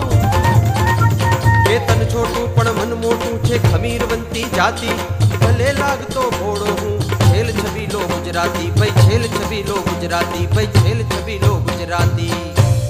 એ તન છોટું પણ મન મોટું છે ખમીરવંતી જાતિ. ભલે લાગતો ભોળો હું ખેલ છબીલો ગુજરાતી, ભાઈ ખેલ છબીલો ગુજરાતી, ભાઈ ખેલ છબીલો ગુજરાતી.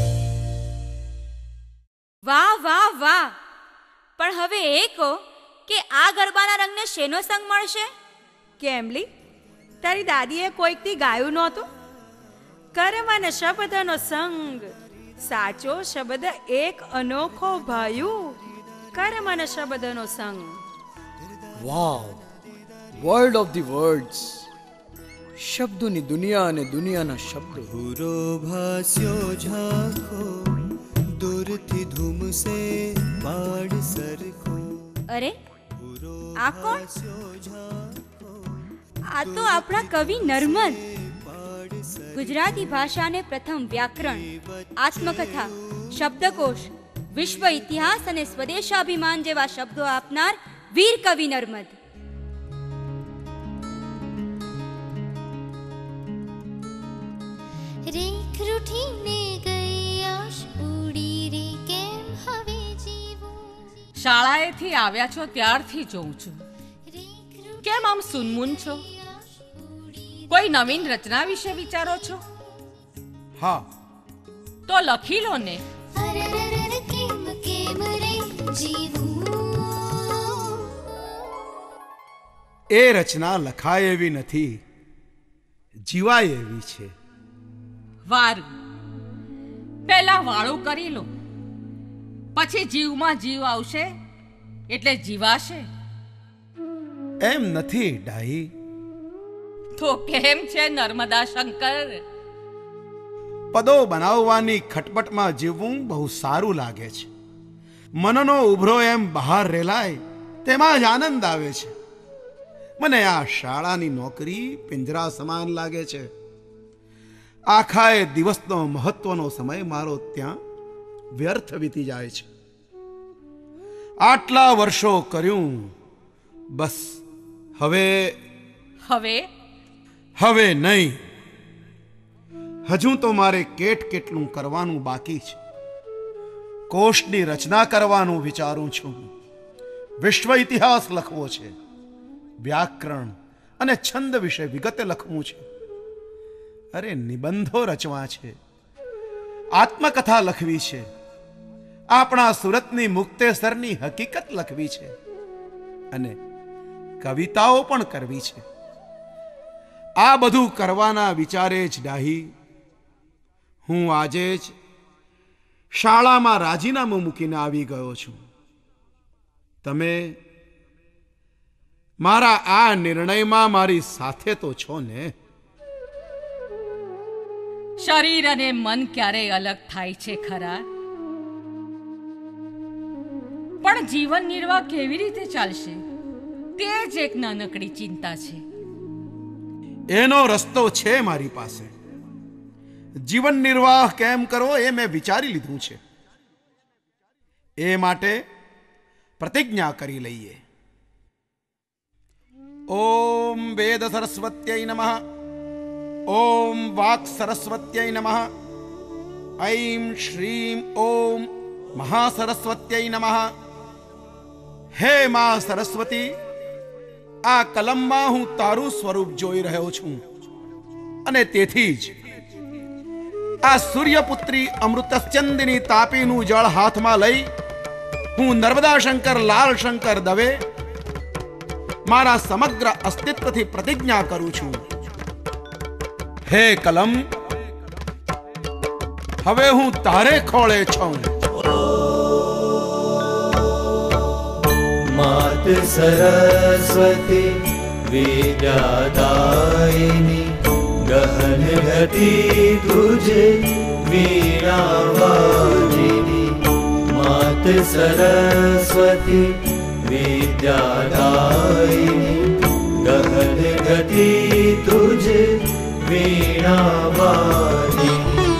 વાહ વાહ વાહ! પણ હવે એ કહો કે આ ગરબાના રંગને શેનો સંગ મળશે? કેમલી, તારી દાદીએ કોઈકથી ગાયું નહોતું? કરમન શબ્દનો સંગ, સાચો શબ્દ એક અનોખો ભાયું. કરમન શબ્દનો સંગ. Wow! World of the words. શબ્દોની દુનિયા અને દુનિયાના શબ્દો. ભૂરો ભાસ્યો ઝાંખો દૂર થી ધૂમ સે બાડ સરખો. અરે આ કોણ? આ તો આપણા કવિ નર્મદ. ગુજરાતી ભાષાને પ્રથમ વ્યાકરણ, આત્મકથા, શબ્દકોશ, વિશ્વ ઇતિહાસ અને સ્વદેશાભિમાન જેવા શબ્દો આપનાર વીર કવિ નર્મદ. રેખ રૂઠીને ગઈ આશ ઉડી રે કેમ હવે જીવું. શાળાએથી આવ્યા છો ત્યારથી જોઉં છું. કેમ આમ સુનમુન છો? કોઈ નવીન રચના વિશે વિચારો છો? હા. તો લખી લો ને. કેમ કેમ રે જીવું. એ રચના લખાય એવી નથી, જીવાય એવી છે. વારું. પહેલા વાળું કરી લો, પછી જીવમાં જીવ આવશે એટલે જીવાશે. એમ નથી ડાહી. તો કેમ છે નર્મદા શંકર? પદો બનાવવાની ખટપટમાં જીવવું બહુ સારું લાગે છે. મનનો ઉભરો એમ બહાર રેલાય તેમાં જ આનંદ આવે છે. મને આ શાળાની નોકરી પિંજરા સમાન લાગે છે. આખા એ દિવસનો મહત્વનો સમય મારો ત્યાં વ્યર્થ વીતી જાય છે. આટલા વર્ષો કર્યું, બસ હવે હવે હવે નહીં. હજુ તો મારે કેટ કેટલું કરવાનું બાકી છે. કોષની રચના કરવાનું વિચારું છું. વિશ્વ ઇતિહાસ લખવો છે. વ્યાકરણ અને છંદ વિશે વિગતે લખવું છે. અરે નિબંધો રચવા છે. આત્મકથા લખવી છે. આપણા સુરતની મુક્તેસરની હકીકત લખવી છે અને કવિતાઓ પણ કરવી છે. આ બધું કરવાના વિચારે જ ડાહી હું આજે જ શાળામાં રાજીનામું મૂકીને આવી ગયો છું. તમે મારા આ નિર્ણયમાં મારી સાથે તો છો ને? શરીર અને મન ક્યારેય અલગ થાય છે ખરા, પણ જીવન નિર્વાહ કેવી રીતે ચાલશે તે જ એક નાનકડી ચિંતા છે. એનો રસ્તો છે મારી પાસે. જીવન નિર્વાહ કેમ કરવો એ મેં વિચારી લીધું છે. એ માટે પ્રતિજ્ઞા કરી લઈએ. ઓમ વેદ સરસ્વત્યૈ નમઃ. ઓમ વાક સરસ્વત્યૈ નમઃ. ઐં શ્રીમ ઓમ મહાસરસ્વત્યૈ નમઃ. હે મા સરસ્વતી, આ કલમમાં હું તારું સ્વરૂપ જોઈ રહ્યો છું અને તેથી જ આ સૂર્યપુત્રી અમૃતસ્ચંદિની તાપીનું જળ હાથમાં લઈ હું નર્મદા શંકર લાલ શંકર દવે મારા સમગ્ર અસ્તિત્વથી પ્રતિજ્ઞા કરું છું. હે કલમ, હવે હું તારે ખોળે છું. मात सरस्वती विद्यादायिनी गहन गति तुझे वीणावादिनी. मात सरस्वती विद्यादायिनी गहन गति तुझे वीणावादिनी.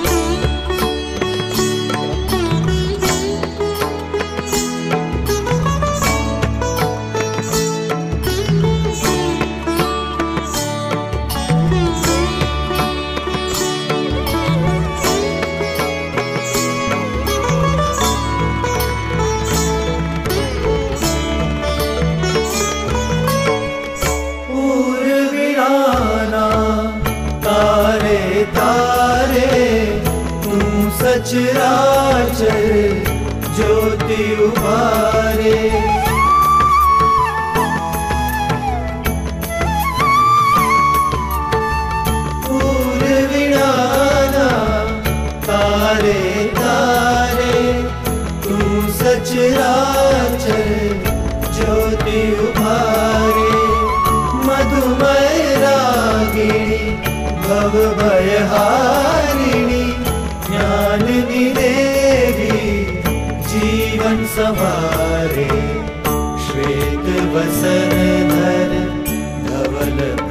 सचराचर ज्योति उबारे. पूर्विणाना तारे तारे तू सचराचर ज्योति उबारे. मधुमय रागिणी भव भयहारिणी ज्ञान देवी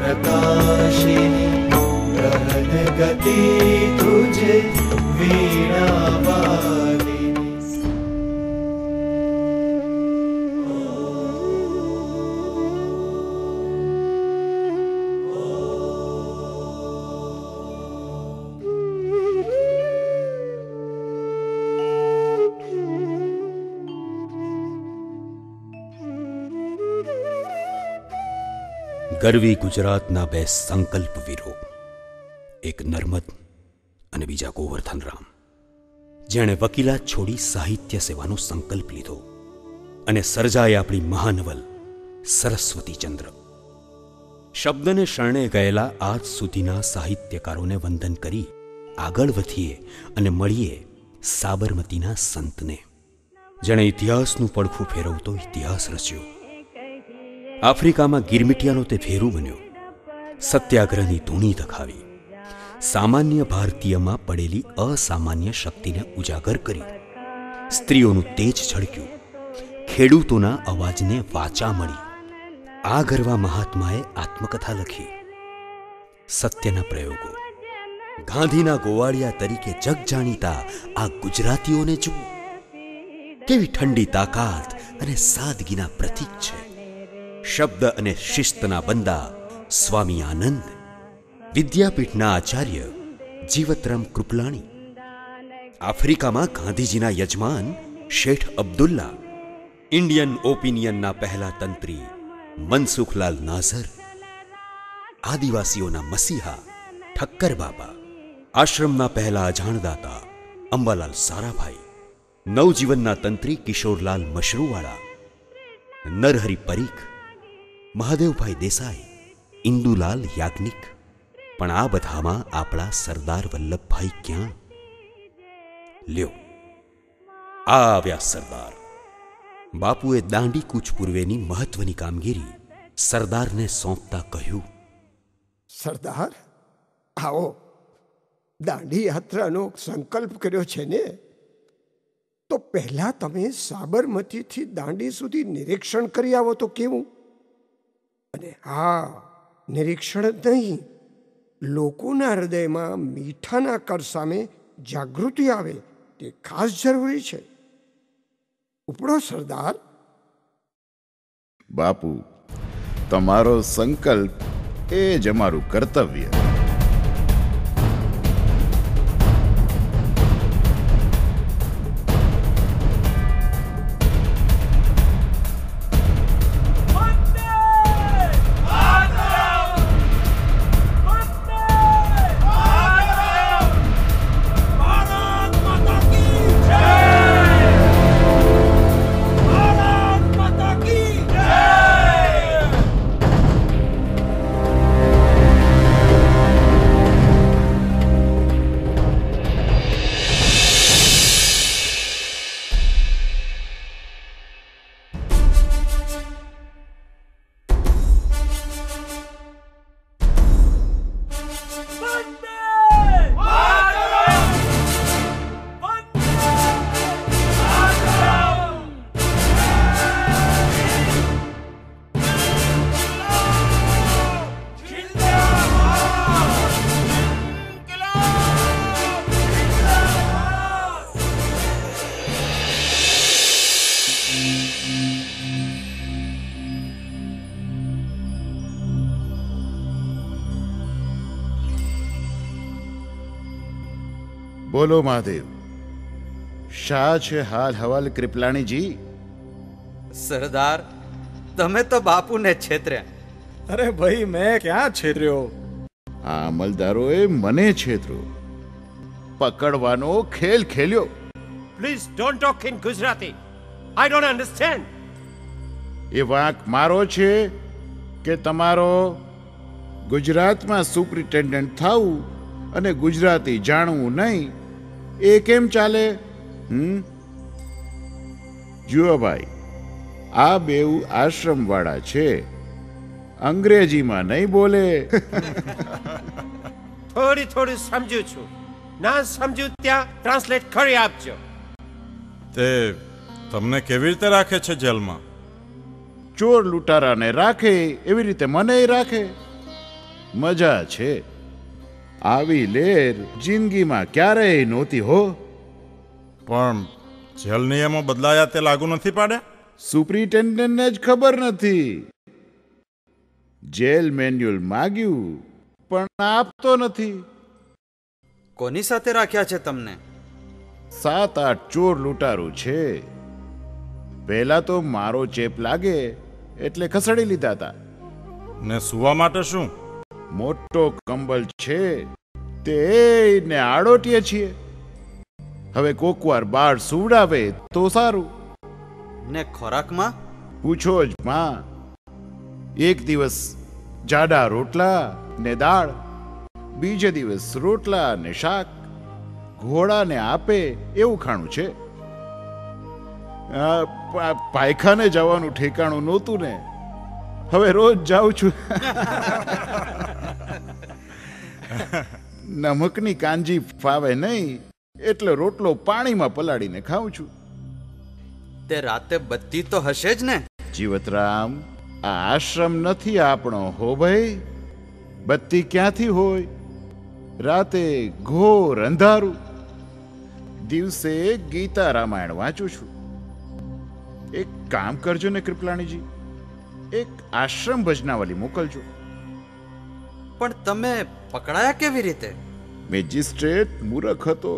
प्रकाशिनी गहन गति तुझे वीणा वाली। ગરવી ગુજરાતના બે સંકલ્પ વીરો, એક નર્મદ અને બીજા ગોવર્ધન રામ, જેણે વકીલાત છોડી સાહિત્ય સેવાનો સંકલ્પ લીધો અને સર્જાએ આપણી મહાનવલ સરસ્વતી ચંદ્ર. શબ્દને શરણે ગયેલા આજ સુધીના સાહિત્યકારોને વંદન કરી આગળ વધીએ અને મળીએ સાબરમતીના સંતને, જેણે ઇતિહાસનું પડખું ફેરવતો ઇતિહાસ રચ્યો. આફ્રિકામાં ગિરમિટિયાનો તે ભેરુ બન્યો, સત્યાગ્રહની ધૂણી દખાવી, સામાન્ય ભારતીયમાં પડેલી અસામાન્ય શક્તિને ઉજાગર કરી, સ્ત્રીઓનું તેજ ઝળક્યું, ખેડૂતોના અવાજને વાચા મળી. આ ગરવા મહાત્માએ આત્મકથા લખી, સત્યના પ્રયોગો. ગાંધીના ગોવાળિયા તરીકે જગ જાણીતા આ ગુજરાતીઓને જુઓ, કેવી ઠંડી તાકાત અને સાદગીના પ્રતીક છે. શબ્દ અને શિસ્તના બંદા સ્વામી આનંદ, વિદ્યાપીઠના આચાર્ય જીવતરામ કૃપલાણી, આફ્રિકામાં ગાંધીજીના યજમાન શેઠ અબ્દુલ્લા, ઇન્ડિયન ઓપિનિયનના પહેલા તંત્રી મનસુખલાલ નાઝર, આદિવાસીઓના મસીહા ઠક્કર બાબા, આશ્રમના પહેલા અજાણદાતા અંબાલાલ સારાભાઈ, નવજીવનના તંત્રી કિશોરલાલ મશરૂવાળા, નરહરી પરીખ, મહાદેવભાઈ દેસાઈ, ઇન્દુલાલ યાજ્ઞિક. પણ આ બધામાં આપણા સરદાર વલ્લભભાઈ ક્યાં? લ્યો, આ આવ્યા સરદાર. બાપુએ દાંડી કૂચ પૂર્વેની મહત્વની કામગીરી સરદારને સોંપતા કહ્યું, સરદાર આવો, દાંડી યાત્રાનો સંકલ્પ કર્યો છે ને, તો પહેલા તમે સાબરમતીથી દાંડી સુધી નિરીક્ષણ કરી આવો તો કેવું? અને હા, નિરીક્ષણ જ નહીં, લોકોના હૃદયમાં મીઠાના કર સામે જાગૃતિ આવે તે ખાસ જરૂરી છે. ઉપડો સરદાર. બાપુ, તમારો સંકલ્પ એ જ અમારું કર્તવ્ય. બોલો મહાદેવ, શા છે હાલ હવાલ કૃપલાણીજી? સરદાર, તમે તો બાપુને છેતર્યા. અરે ભાઈ, મેં ક્યાં છેતર્યો? આ અમલદારોએ મને છેતરો, પકડવાનો ખેલ ખેલ્યો. Please don't talk in Gujarati. I don't understand. એ વાંક મારો છે કે તમારો ગુજરાતમાં સુપ્રિન્ટેન્ડન્ટ થવું અને ગુજરાતી જાણવું નહીં, એ કેમ ચાલે? હમ જુઓ ભાઈ, આ બેઉ આશ્રમવાળા છે, અંગ્રેજીમાં નહીં બોલે. થોડી થોડી સમજુ છું, ના સમજુ ત્યાં ટ્રાન્સલેટ કરી આપજો. તે તમને કેવી રીતે રાખે છે જેલમાં? ચોર લૂંટારાને રાખે એવી રીતે મને રાખે. મજા છે. આવી લેર જિંદગીમાં ક્યારેય નહોતી હો. પણ જેલ નિયમો બદલાયા તે લાગુ નથી પાડ્યા? સુપ્રિન્ટેન્ડન્ટને જ ખબર નથી. જેલ મેન્યુઅલ માગ્યું પણ આપતો નથી. કોની સાથે રાખ્યા છે તમને? સાત આઠ ચોર લૂંટારું છે. પહેલા તો મારો ચેપ લાગે એટલે ખસેડી લીધા હતા. ને સુવા માટે શું? મોટો કંબલ છે તે ને આડોટીએ છીએ. હવે કોકવાર બાર સુવડાવે તો સારું. ને ખોરાકમાં પૂછો જ માં. એક દિવસ જાડા રોટલા ને દાળ, બીજે દિવસ રોટલા ને શાક. ઘોડાને આપે એવું ખાણું છે. પાયખાને જવાનું ઠેકાણું નહોતું ને, હવે રોજ જાઉં છું. નમકની કાંજી ફાવે નહીં એટલે રોટલો પાણીમાં પલાળીને ખાઉં છું. તે રાતે બત્તી તો હશે જ ને? જીવતરામ, આ આશ્રમ નથી આપણો હો ભાઈ. બત્તી ક્યાંથી હોય? રાતે ઘોર અંધારું. દિવસે ગીતા રામાયણ વાંચું છું. એક કામ કરજો ને કૃપલાણીજી, એક આશ્રમ ભજનાવલી મોકલજો. પણ તમે પકડાયા કેવી રીતે? મેજિસ્ટ્રેટ મૂરખ હતો.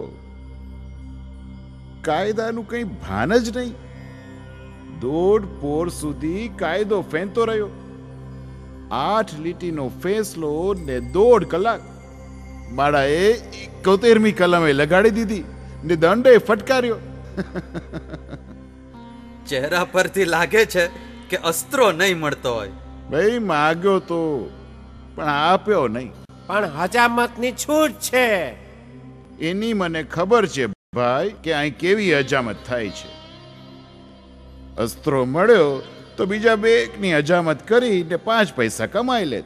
કાયદાનું કંઈ ભાન જ નહીં. દોઢ પોર સુધી કાયદો ફેંતો રહ્યો. આઠ લીટીનો ફેંસલો ને દોઢ કલાક. માળાએ એકોતેરમી કલમે લગાડી દીધી ને દંડે ફટકાર્યો. ચહેરા પરથી લાગે છે કે અસ્ત્રો નહીં મળતો હોય. ભાઈ માગ્યો તો પણ આપ્યો નહીં. પણ હજામતની છૂટ છે. એની મને ખબર છે ભાઈ કે અહીં કેવી હજામત થાય છે. અસ્ત્રો મળ્યો તો બીજા બે એકની હજામત કરીને પાંચ પૈસા કમાઈ લે.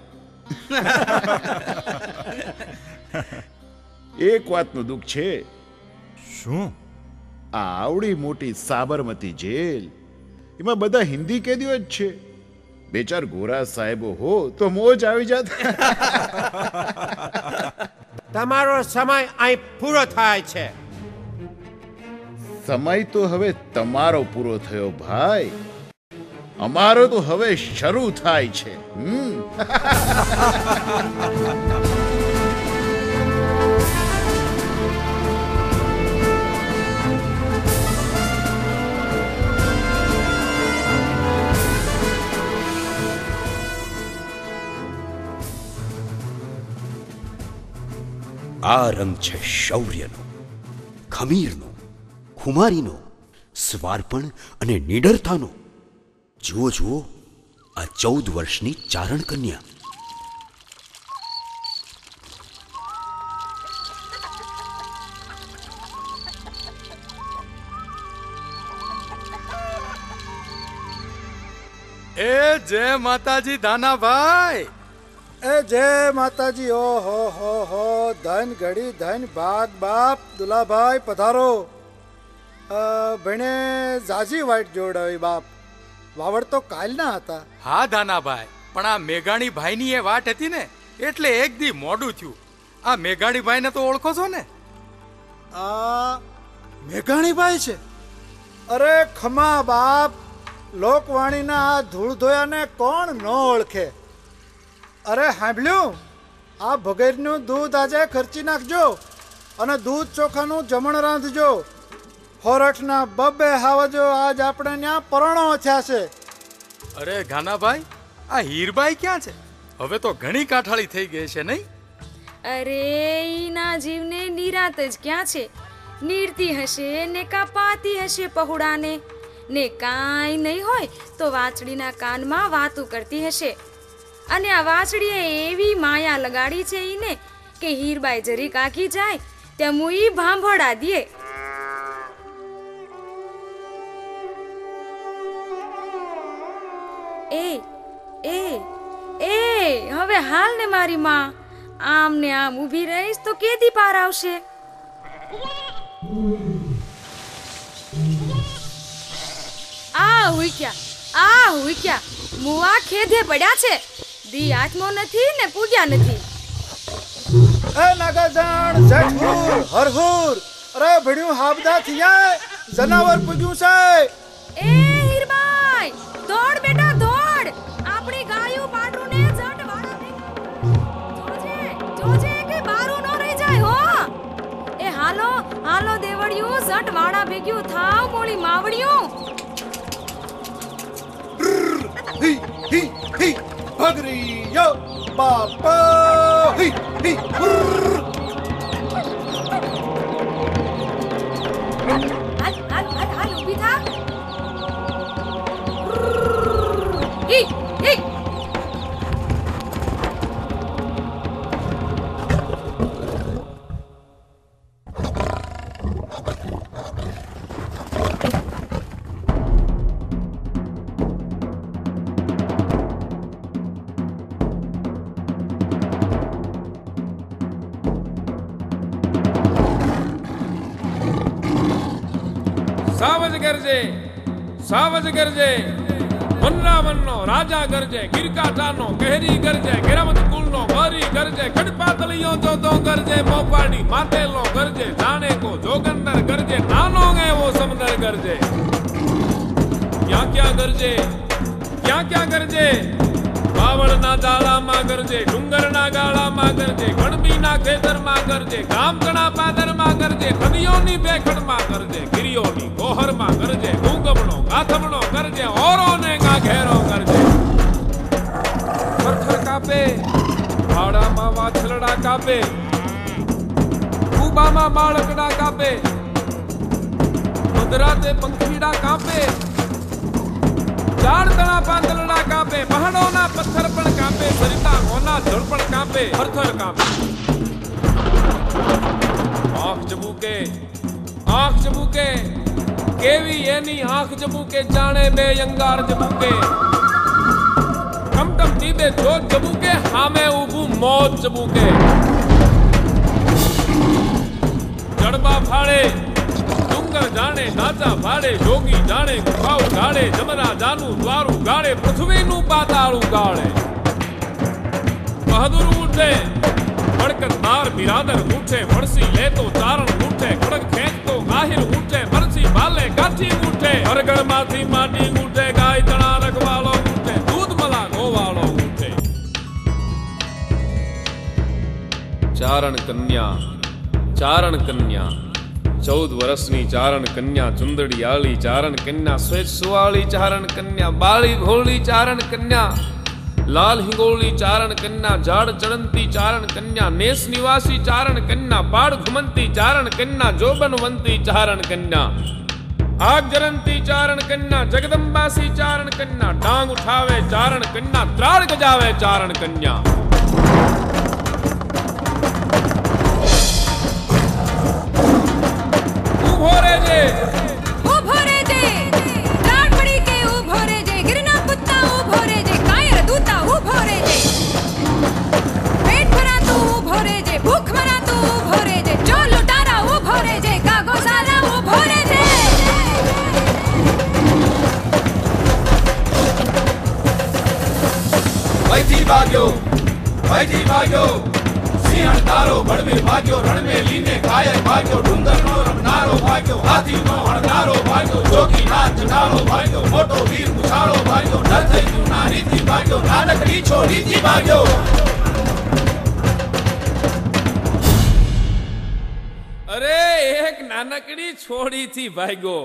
એક વાતનું દુઃખ છે. શું? આ આવડી મોટી સાબરમતી જેલ, એમાં બધા હિન્દી કેદીઓ જ છે. બે ચાર ગોરા સાહેબો હો તો મોજ આવી જાત. તમારો સમય અહીં પૂરો થાય છે. સમય તો હવે તમારો પૂરો થયો ભાઈ. અમારો તો હવે શરૂ થાય છે. હમ આ રંગ છે શૌર્યનો, ખમીરનો, ખુમારીનો, સ્વાર્પણ અને નિડરતાનો. જુઓ જુઓ આ ચૌદ વર્ષની ચારણ કન્યા. એ જય માતાજી દાનાભાઈ. એ જય માતાજી. ઓ હો હો હો ધન ઘડી ધન ભાગ બાપ. દુલાભાઈ પધારો. ભણે ઝાઝી વાઈટ જોડાવી બાપ. વાવડ તો કાલના હતા. હા દાનાભાઈ, પણ આ મેઘાણી ભાઈની એ વાટ હતી ને એટલે એક દી મોડું થયું. આ મેઘાણી ભાઈને તો ઓળખો છો ને? આ મેઘાણી ભાઈ છે? અરે ખમા બાપ, લોકવાણીના આ ધૂળ ધોયાને કોણ ન ઓળખે. અરે સાંભળ્યું, આ ભગેરનું દૂધ આજે ખર્ચી નાખજો અને દૂધ ચોખાનું જમણ રાંધજો. હોરઠના બબ્બે હાવજો, આજ આપણે ત્યાં પરણો થયા છે. અરે ગાનાભાઈ, આ હીરબાઈ ક્યાં છે? હવે તો ઘણી કાઠાળી થઈ ગઈ છે નહીં? અરે ઈના જીવને નિરાત જ ક્યાં છે. નીરતી હશે ને કાપાતી હશે પહોળાને, ને કાંઈ નહીં હોય તો વાછડીના કાનમાં વાતું કરતી હશે. અને આ વાછડીએ એવી માયા લગાડી છે ઈને કે હીરબાઈ જરી કાકી જાય ત્યાં મુઈ ભાંભળા દે. એ એ એ હવે હાલ ને મારી માં, આમ ને આમ ઊભી રહીશ તો કેદી પાર આવશે. આ હુઈ ક્યા આ હુઈ ક્યા મુવા ખેધે પડ્યા છે. દી આત્મો નથી ને પૂજ્યા નથી. એ નાગાજણ જેઠુર હરહુર અરે ભડ્યું હાબદા થિયા જનાવર પૂજ્યું છે. એ હીરબાઈ દોડ બેટા દોડ. આપણી ગાયું પાડું ને જટ વાળા જોજે જોજે કે બારું ન રહી જાય હો. એ હાલો હાલો દેવડિયું જટ વાળા ભેગ્યું થાવ મોળી માવડિયું. હી હી હી ભગરી યો બાપા હી હી હાલ હાલ હાલ હાલ ઊભી થા. હી હી સાવજ ગરજે સાવજ ગરજે વનરાવનનો રાજા ગરજે ગિરકાટાનો કહેરી ગરજે ગિરમત કુલનો ગોરી ગરજે ખડપાતળીઓ જોતો ગરજે મોપાડી માતેલો ગરજે જાણે કો જોગંદર ગરજે નાનો એવો સમંદર ગરજે. ક્યાં ક્યાં ગરજે ક્યાં ક્યાં ગરજે બાવળના જાળામાં ગરજે ડુંગરના ગાળામાં ગરજે ગણબીના ખેતરમાં ગરજે ગામકણા પાદરમાં ગરજે નદીઓની બેખડમાં ગરજે ગિરિયોની ગોહરમાં ગરજે ગુંગમણો ગાથમણો ગરજે ઓરોને ગાઘેરો ગરજે. પથ્થર કાપે ભાડામાં વાછલડા કાપે કુબામાં બાળકડા કાપે મધરાતે પંખીડા કાપે ઝાડતણા પાંદલડા કાપે પહાડોના પથ્થર પણ કાપે સરિતા ઓના જળ પણ કાપે થરથર કાપે. આંખ ચબુકે આંખ ચબુકે કેવી એની આંખ ચબુકે જાણે બે અંગાર ચબુકે કમટમ ટીબે જોત ચબુકે હામે ઊભું મોત ચબુકે. જડબા ફાળે ડુંગર જાણે નાચા ફાડે જોગી જાણે ગુફાઓ ગાળે જમરા જાનું દ્વારું ગાળે પૃથ્વીનું પાતાળું ગાળે. બહાદુર ઉઠે બળકતદાર બિરાદર ઉઠે ફળસી લેતો ચારણ ઉઠે ખડક ખેંચતો ગાહિર ઉઠે મરસી ભાલે ગાંઠી ઉઠે હરગળમાંથી માટી ઉઠે ગાય તણા રખવાળો ઉઠે દૂધ મલા ગોવાળો ઉઠે. ચારણ કન્યા ચારણ કન્યા ચૌદ વર્ષની ચારણ કન્યા ચુંદડી આળી ચારણ કન્યા શ્વેત સુવાળી ચારણ કન્યા બાળી ભોળી ચારણ કન્યા લાલ હિંગોળી ચારણ કન્યા ઝાડ ચડંતી ચારણ કન્યા નેસ નિવાસી ચારણ કન્યા પાડ ઘુમંતી ચારણ કન્યા જોબનવંતી ચારણ કન્યા આગ જરંતી ચારણ કન્યા જગદંબાસી ચારણ કન્યા ડાંગ ઉઠાવે ચારણ કન્યા ત્રાળ ગજાવે ચારણ કન્યા. ઉભો રેજે ઉભો રેજે રાત પડી કે ઉભો રેજે ગિરના પુત્તા ઉભો રેજે કાયર દૂતા ઉભો રેજે પેટ ભરા તું ઉભો રેજે ભૂખ મરા તું ઉભો રેજે જો લૂંટારા ઉભો રેજે કાગો સારા ઉભો રેજે. વૈથી ભાગ્યો વૈથી ભાગ્યો સિંહણ તારો બળવીર ભાગ્યો રણ મે લીને કાયર ભાગ્યો ડુંગર નો રમનારો ભાગ્યો હાથી નો હણનારો ભાગ્યો જોગી નાથ ચડાળો ભાગ્યો મોટો વીર મુછાળો ભાગ્યો ન થઈ ગયું ના રીતિ ભાગ્યો નાનકડી છોડીથી ભાગ્યો. અરે એક નાનકડી છોડીથી ભાગ્યો.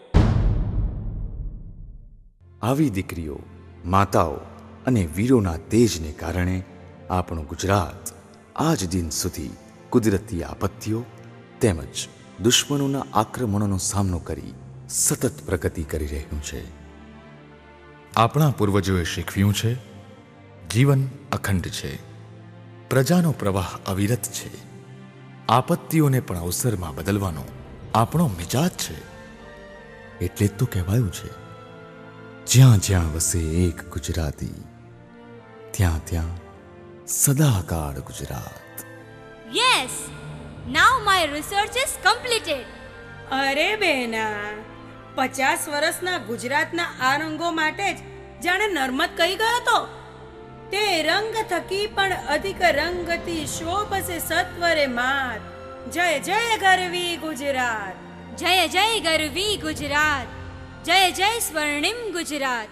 આવી દીકરીઓ માતાઓ અને વીરોના તેજને કારણે આપણું ગુજરાત આજ દિન સુધી કુદરતી આપત્તિઓ તેમજ દુશ્મનોના આક્રમણોનો સામનો કરી સતત પ્રગતિ કરી રહ્યું છે. આપણા પૂર્વજોએ શીખવ્યું છે જીવન અખંડ છે, પ્રજાનો પ્રવાહ અવિરત છે, આપત્તિઓને પણ અવસરમાં બદલવાનો આપણો મિજાજ છે. એટલે જ તો કહેવાયું છે જ્યાં જ્યાં વસે એક ગુજરાતી ત્યાં ત્યાં સદાકાળ Gujarat. Yes, now my research is completed. અરે બેના, પચાસ વર્ષના ગુજરાતના આ રંગો માટે જ જાણે નર્મદ કહી ગયો તો. તે રંગ થકી પણ અધિક રંગથી શોભસે સત્વરે માત. જય જય ગરવી ગુજરાત, જય જય ગરવી ગુજરાત, જય જય સ્વર્ણિમ ગુજરાત.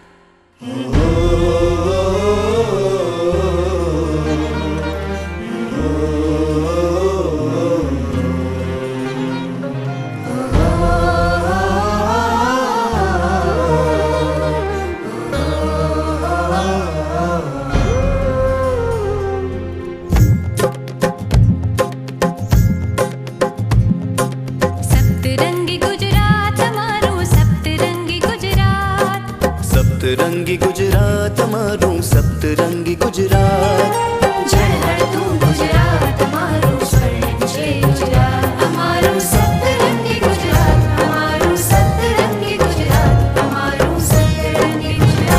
સપ્તરંગી ગુજરાત અમારું સપ્તરંગી ગુજરાત. ઝળહળતું ગુજરાત અમારું સ્વર્ણિમ છે ગુજરાત. અમારું સપ્તરંગી ગુજરાત, અમારું સપ્તરંગી ગુજરાત, અમારું સપ્તરંગી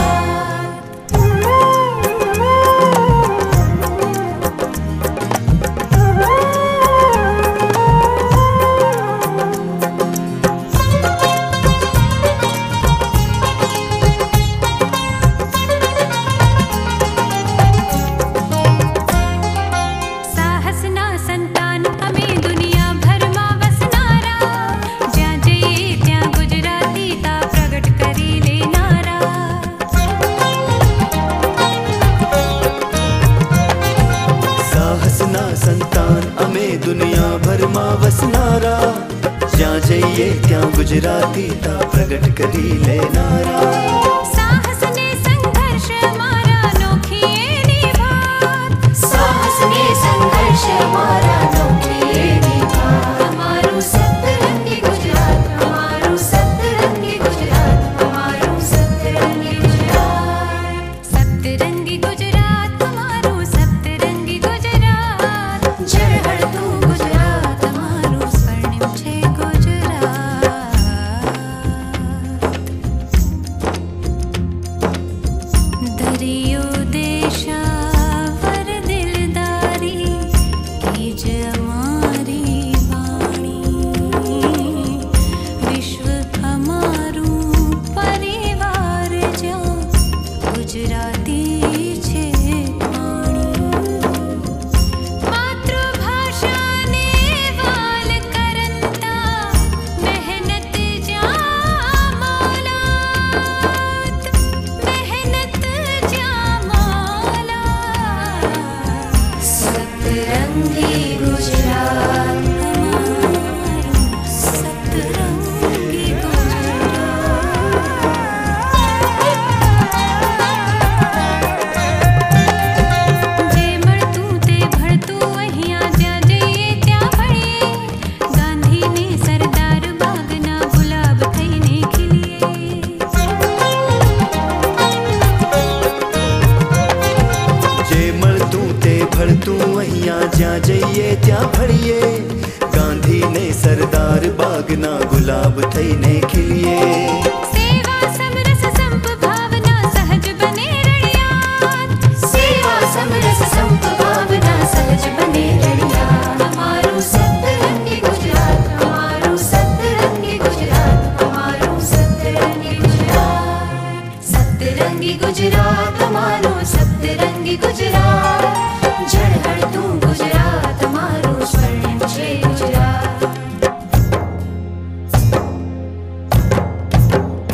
વસનારા. જ્યાં જઈએ ત્યાં ગુજરાતીતા પ્રગટ કરી લેનારા. સાહસ ને સંઘર્ષ મારા નોખીએ નિભાત. સાહસ ને સંઘર્ષ મારા નોખીએ નિભાત. અમારું સપ્તરંગી ગુજરાત, અમારું સપ્તરંગી ગુજરાત, અમારું સપ્તરંગી ગુજરાત. સપ્તરંગી ગુજરાત, અમારું સપ્તરંગી ગુજરાત. ઝળહળતું ગુજરાત અમારું સ્વર્ણિમ છે ગુજરાત. દરિયો દેશાવર દિલદારી કી જ અમારી વાણી. વિશ્વ અમારું પરિવાર જ્યાં ગુજરાતી છે પાણી. માતૃભાષાને વાલ કરતા મહેનત જ્યાં મોલાત. મહેનત જ્યાં મોલાત. સપ્તરંગી ગુજરાત અમારું સપ્તરંગી ગુજરાત. જે મળતું તે ભળતું અહીંયા જ્યાં જઈએ ત્યાં ભળીએ. ગાંધીને સરદાર બાગના ગુલાબ થઈને ખીલીએ. જે મળતું તે ભળતું અહીંયા જ્યાં જઈએ ત્યાં ફળીએ. ગાંધીને સરદાર બાગના ગુલાબ થઈને ખીલીએ. સેવા સમરસ સંપ ભાવના સહજ બને રળિયાત. સેવા સમરસ સંપ ભાવના સહજ બને રળિયાત. અમારું સપ્તરંગી ગુજરાત, અમારું સપ્તરંગી ગુજરાત, અમારું સપ્તરંગી ગુજરાત. સપ્તરંગી ગુજરાત અમારું સપ્તરંગી ગુજરાત. ઝળહળતું ગુજરાત અમારું સ્વર્ણિમ છે ગુજરાત.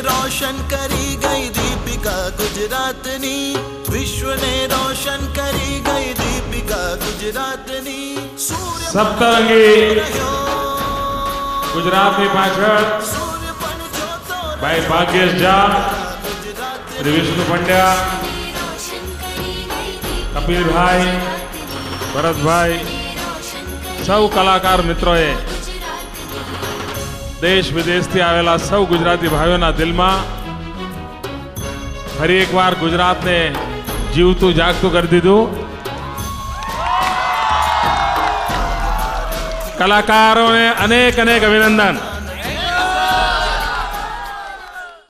रोशन करी गई दीपिका गुजरातनी, विश्वने रोशन करी गई दीपिका गुजरातनी। સપ્તરંગી ગુજરાતની પાછળ ભાઈ ભાગ્યેશ ઝા, શ્રી વિષ્ણુ પંડ્યા, કપિલભાઈ, ભરતભાઈ, સૌ કલાકાર મિત્રોએ દેશ વિદેશથી આવેલા સૌ ગુજરાતી ભાઈઓના દિલમાં ફરી એકવાર ગુજરાતને જીવતું જાગતું કરી દીધું। કલાકારોને અનેક અનેક અભિનંદન।